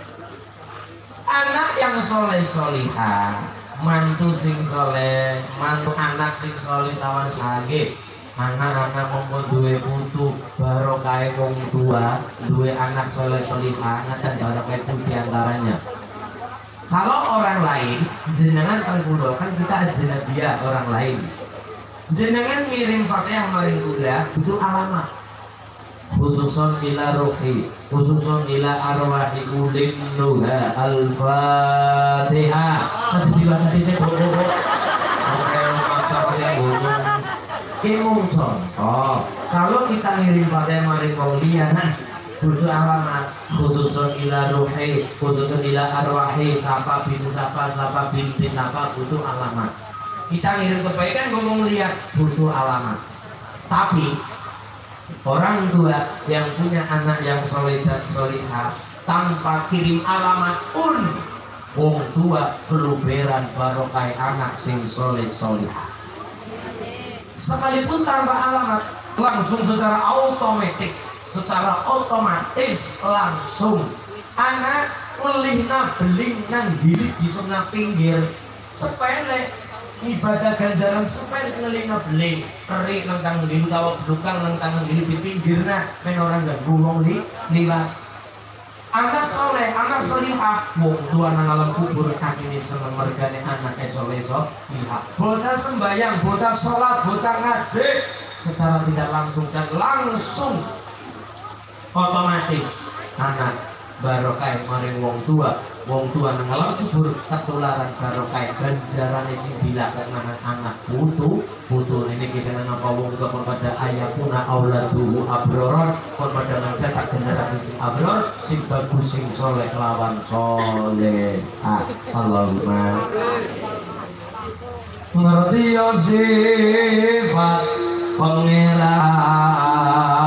anak yang soleh solihah, mantu sing soleh, mantu anak sing soleh tawan sage. Anak-anak mongko duwe putu barokah wong tua, duwe anak soleh solihah, ngeten ada petu diantaranya. Kalau orang lain, jenengan terkulo kan kita ajnabiyah orang lain. Jenengan ngirim Fatihah maring kula itu alamat. Khususon ila ruhi, khususon ila arwahi ulin nuha al-Fatihah. Masih dibaca di sini bobo. Oke, maksa pakai bobo. Imum contoh, kalau kita ngirim Fatihah maring kauliah, butuh alamat. Khususon ila ruhi, khususon ila arwahi, sapa bin sapa, sapa binti sapa, butuh alamat. Kita ngirim kebaikan ngomong lihat butuh alamat. Tapi orang tua yang punya anak yang soleh dan solihah tanpa kirim alamat pun wong tua keluberan barokah anak sing soleh solihah. Sekalipun tanpa alamat langsung secara otomatis, secara otomatis langsung anak melihna beling nang diri di sana pinggir sepele. Ibadah ganjaran sepele ngelina beling keri nang tangan diri tawa bedukang nang tangan diri di pinggirna men orang ganggu wong li liwat. Anak soleh, anak solihah wong tua nang alam kubur kakini seneng mergane anak soleh solihah. Bocah sembayang, bocah sholat, bocah ngaji secara tidak langsung dan langsung otomatis anak barokah maring wong tua. Wong tua nang alam kubur ketularan barokah ganjaran sing dilakukan anak putu putu ini kita nang apa wong tua pada ayakuna auladuhu abroron pun pada nang cetak generasi sing abror sing bagus sing soleh lawan soleh. Ah, Allahumma ngerti yo sifat pangeran.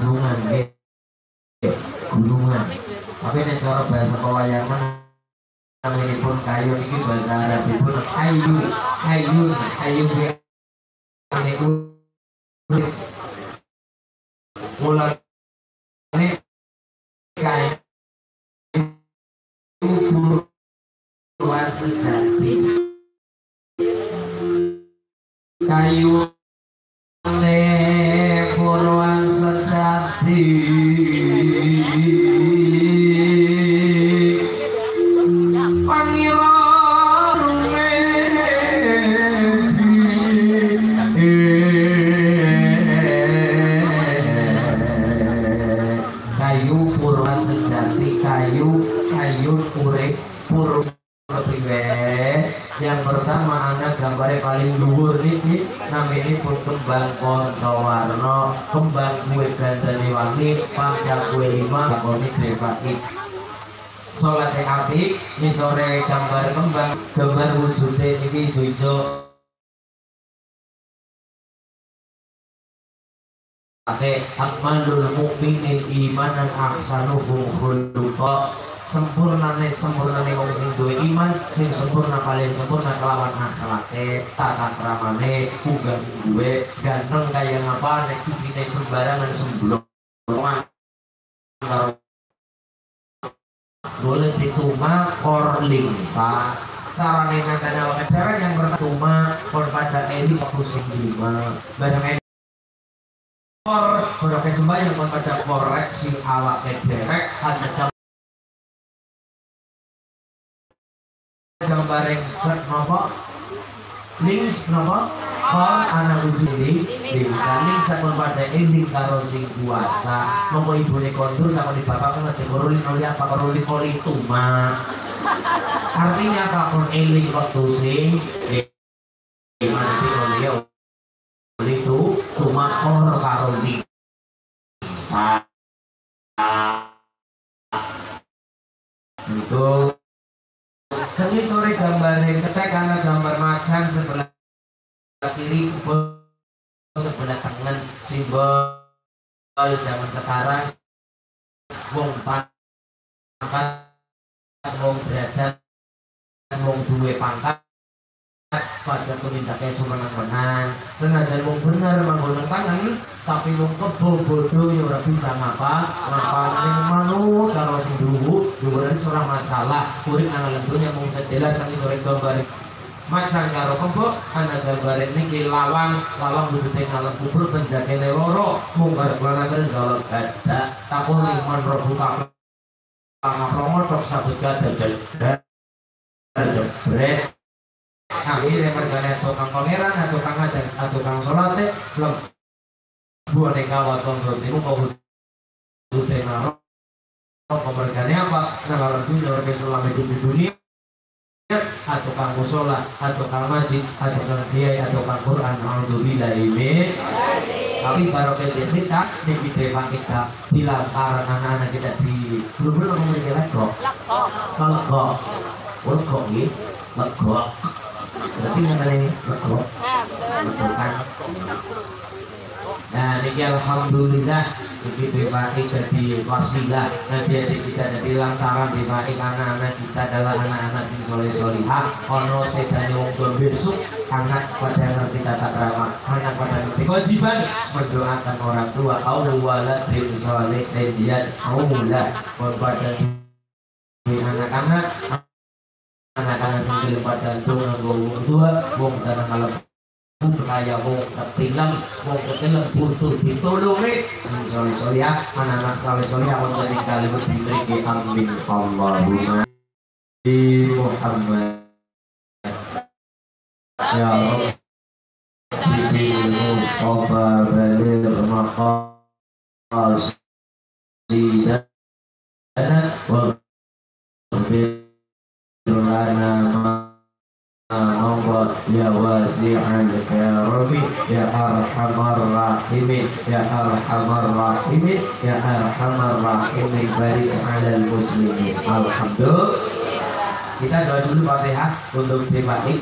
gunungan nggih. Gunungan. Tapi nek cara bahasa pewayangan naminipun kayu iki bahasa Arabipun ayu, ayu, ayu niku mulane kayu purwa sejati. Kayu ne purwa sejati yang pertama anak gambarnya paling dhuwur niki naminipun kembang pancawarna, kembang kue gandane wangi, panca kue lima lakoni grepaki. Salate apik misore gambar kembang, gambar wujude niki ijo-ijo ate akmalul mukminin imanan ahsanuhum khuluqa. Sempurnane sempurnane wong sing duwe iman, sing sempurna paling sempurna kelawan akhlake, tata kramane, uga duwe ganteng kaya ngapa nek isine sembarangan semblongan karo boleh dituma kor lingsa. Carane ngandane awake dhewe yang pertama kor pada eli pusing lima. Bareng kor bareng sembahyang kon pada koreksi awake dhewe aja gambareng kenapa links kenapa kor anak uji ini bisa links sakon pada ending karo sing kuasa mau ibune kondur takon di bapak ngecek korulin oli apa korulin oli tuma artinya kakon eling waktu sing gimana sih oli oli itu tuma kor karo links itu seni sore gambar yang ketek karena gambar macan sebelah kiri sebelah kanan simbol zaman sekarang wong pangkat wong derajat wong duwe pangkat pada pemintake sumenang-menang senajan wong bener manggon tangan tapi wong kebo bodoh ya ora bisa ngapa ngapa ning manut karo sing dhuwur dhuwuran ora masalah kuring ana lentunya mung sedela sing sore gambar macan karo kebo ana gambar niki lawang lawang wujude ngalem kubur penjagene loro mung arep lanang galak ada takon liman robu kang ngapromo tok sabut kada jebret akhirnya mergane tukang pangeran atau tukang ajar atau tukang sholat belum buat kawat condro timu kau butuh naro kau mergane apa nah kalau dunia orang selama hidup di dunia atau tukang musola atau tukang masjid atau tukang kiai atau tukang Quran alhamdulillah ini tapi baru kita di kita kita di lantaran anak-anak kita di belum-belum memiliki lekok kalau kok lekok nih lekok berarti mengenai lekok lekokan. Nah ini alhamdulillah begitu baik jadi wasilah nanti kita jadi lantaran di baik anak-anak kita adalah anak-anak sing soleh solihah ono sedane wong tua besok anak pada ngerti tata krama anak pada ngerti kewajiban mendoakan orang tua awwalat bil soleh dan dia awwalat kepada anak-anak anak-anak sambil pada tunang wong tua wong tanah malam kaya wong ketilang wong ketilang butuh ditolongi soleh soleh anak-anak soleh soleh wong dari kalimat diberi amin Allahumma di Muhammad ya Rabbi Mustafa balir maqasidana wa ya wasi'al karami ya arhamar rahimin ya arhamar rahimin ya arhamar rahimin barik alal muslimin. Alhamdulillah kita doa dulu Fatihah untuk dibaik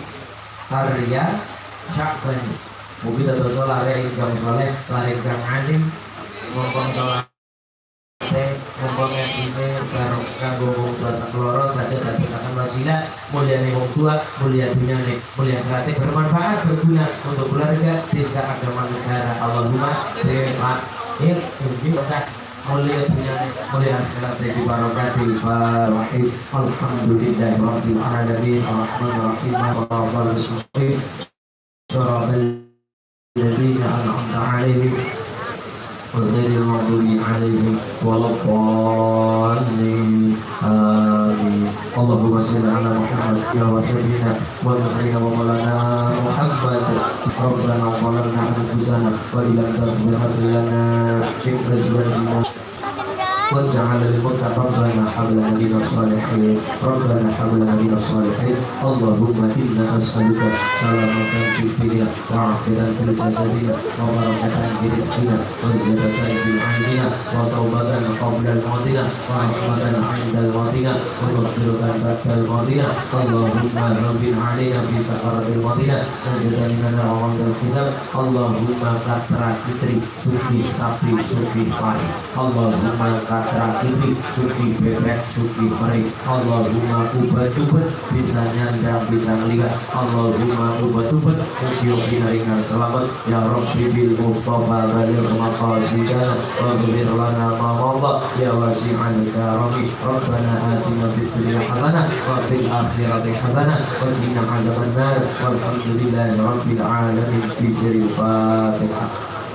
karya Syakban mungkin atau soleh ingkang soleh lari kang alim ngomong sholat ngomong ngajine bareng kanggo wong tua sakloro saja dan besakan wasilah mulyane wong tua mulia dunyane mulia akhiratnya bermanfaat berguna untuk keluarga desa agama negara Allahumma bermanfaat ya mungkin kita mulia dunyane mulia akhiratnya di barakatil fawahid alhamdulillahi rabbil alamin arrahmanir rahim maliki yaumiddin siratal ladzina an'amta 'alaihim غير المغضوب عليهم ولا الضالين آمين اللهم صل على محمد يا وشفينا ونبينا ومولانا محمد ربنا ظلمنا أنفسنا وإن لم تغفر لنا من أزواجنا واجعل المتقين ربنا حب لنا من الصالحين ربنا حب لنا من الصالحين اللهم إنا نسألك سلامة في الدنيا وعافية في جسدنا وبركة في رزقنا وزيادة في عيننا وتوبة قبل الموتنا ورحمة عند الموتنا ومغفرة بعد الموتنا اللهم رب علينا في سكرات الموتنا وجعلنا وعند الحساب اللهم كثر fitri suci sapi suci pari Allahumma katra kiri suci bebek suci pari Allahumma ubat-ubat bisa nyandang bisa melihat Allahumma ubat-ubat mugi-mugi naringan selamat ya Rabbi bil Mustafa balir maqasidana wa ghfir lana ma madha ya wasi'al karami Rabbana atina fid dunya hasanah wa fil akhirati hasanah wa qina adzabannar walhamdulillahi rabbil alamin fi sirril fatihah.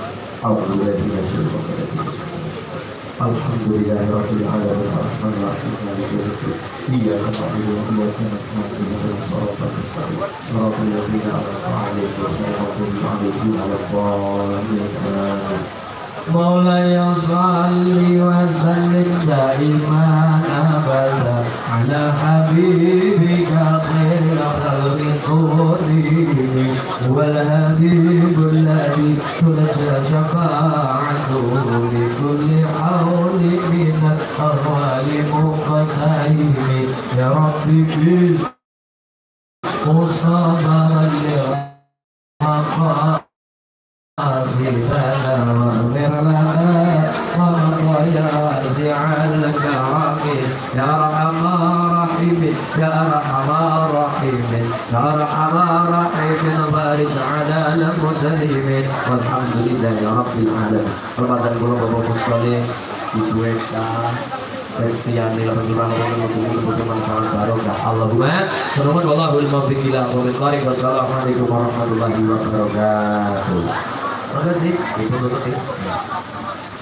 Alhamdulillahi rabbil alamin arrahmanir rahim maliki yaumiddin iyyaka na'budu wa iyyaka nasta'in ihdinas siratal mustaqim siratal ladzina an'amta 'alaihim ghairil maghdubi 'alaihim waladdallin. Maulaya salli wa sallim daiman abada ala habibika khairil khalqi kulli wal habibul ladzi turja syafa'atuhu li kulli hawli minal ahwali muqaddimi ya rabbi bil mustafa al أصيبنا واغفر لنا ومضيا واسع الكرم يا أرحم الراحمين يا أرحم الراحمين يا أرحم الراحمين بارك على المسلمين والحمد لله رب العالمين. Ramadan kula Bapak sekalian Ibu Eka Restiani Alhamdulillah untuk manfaat barokah Allahumma berhormat wallahul muwaffiq ila aqwamit thariq. Wassalamualaikum warahmatullahi wabarakatuh. Terima kasih, itu tutup sis.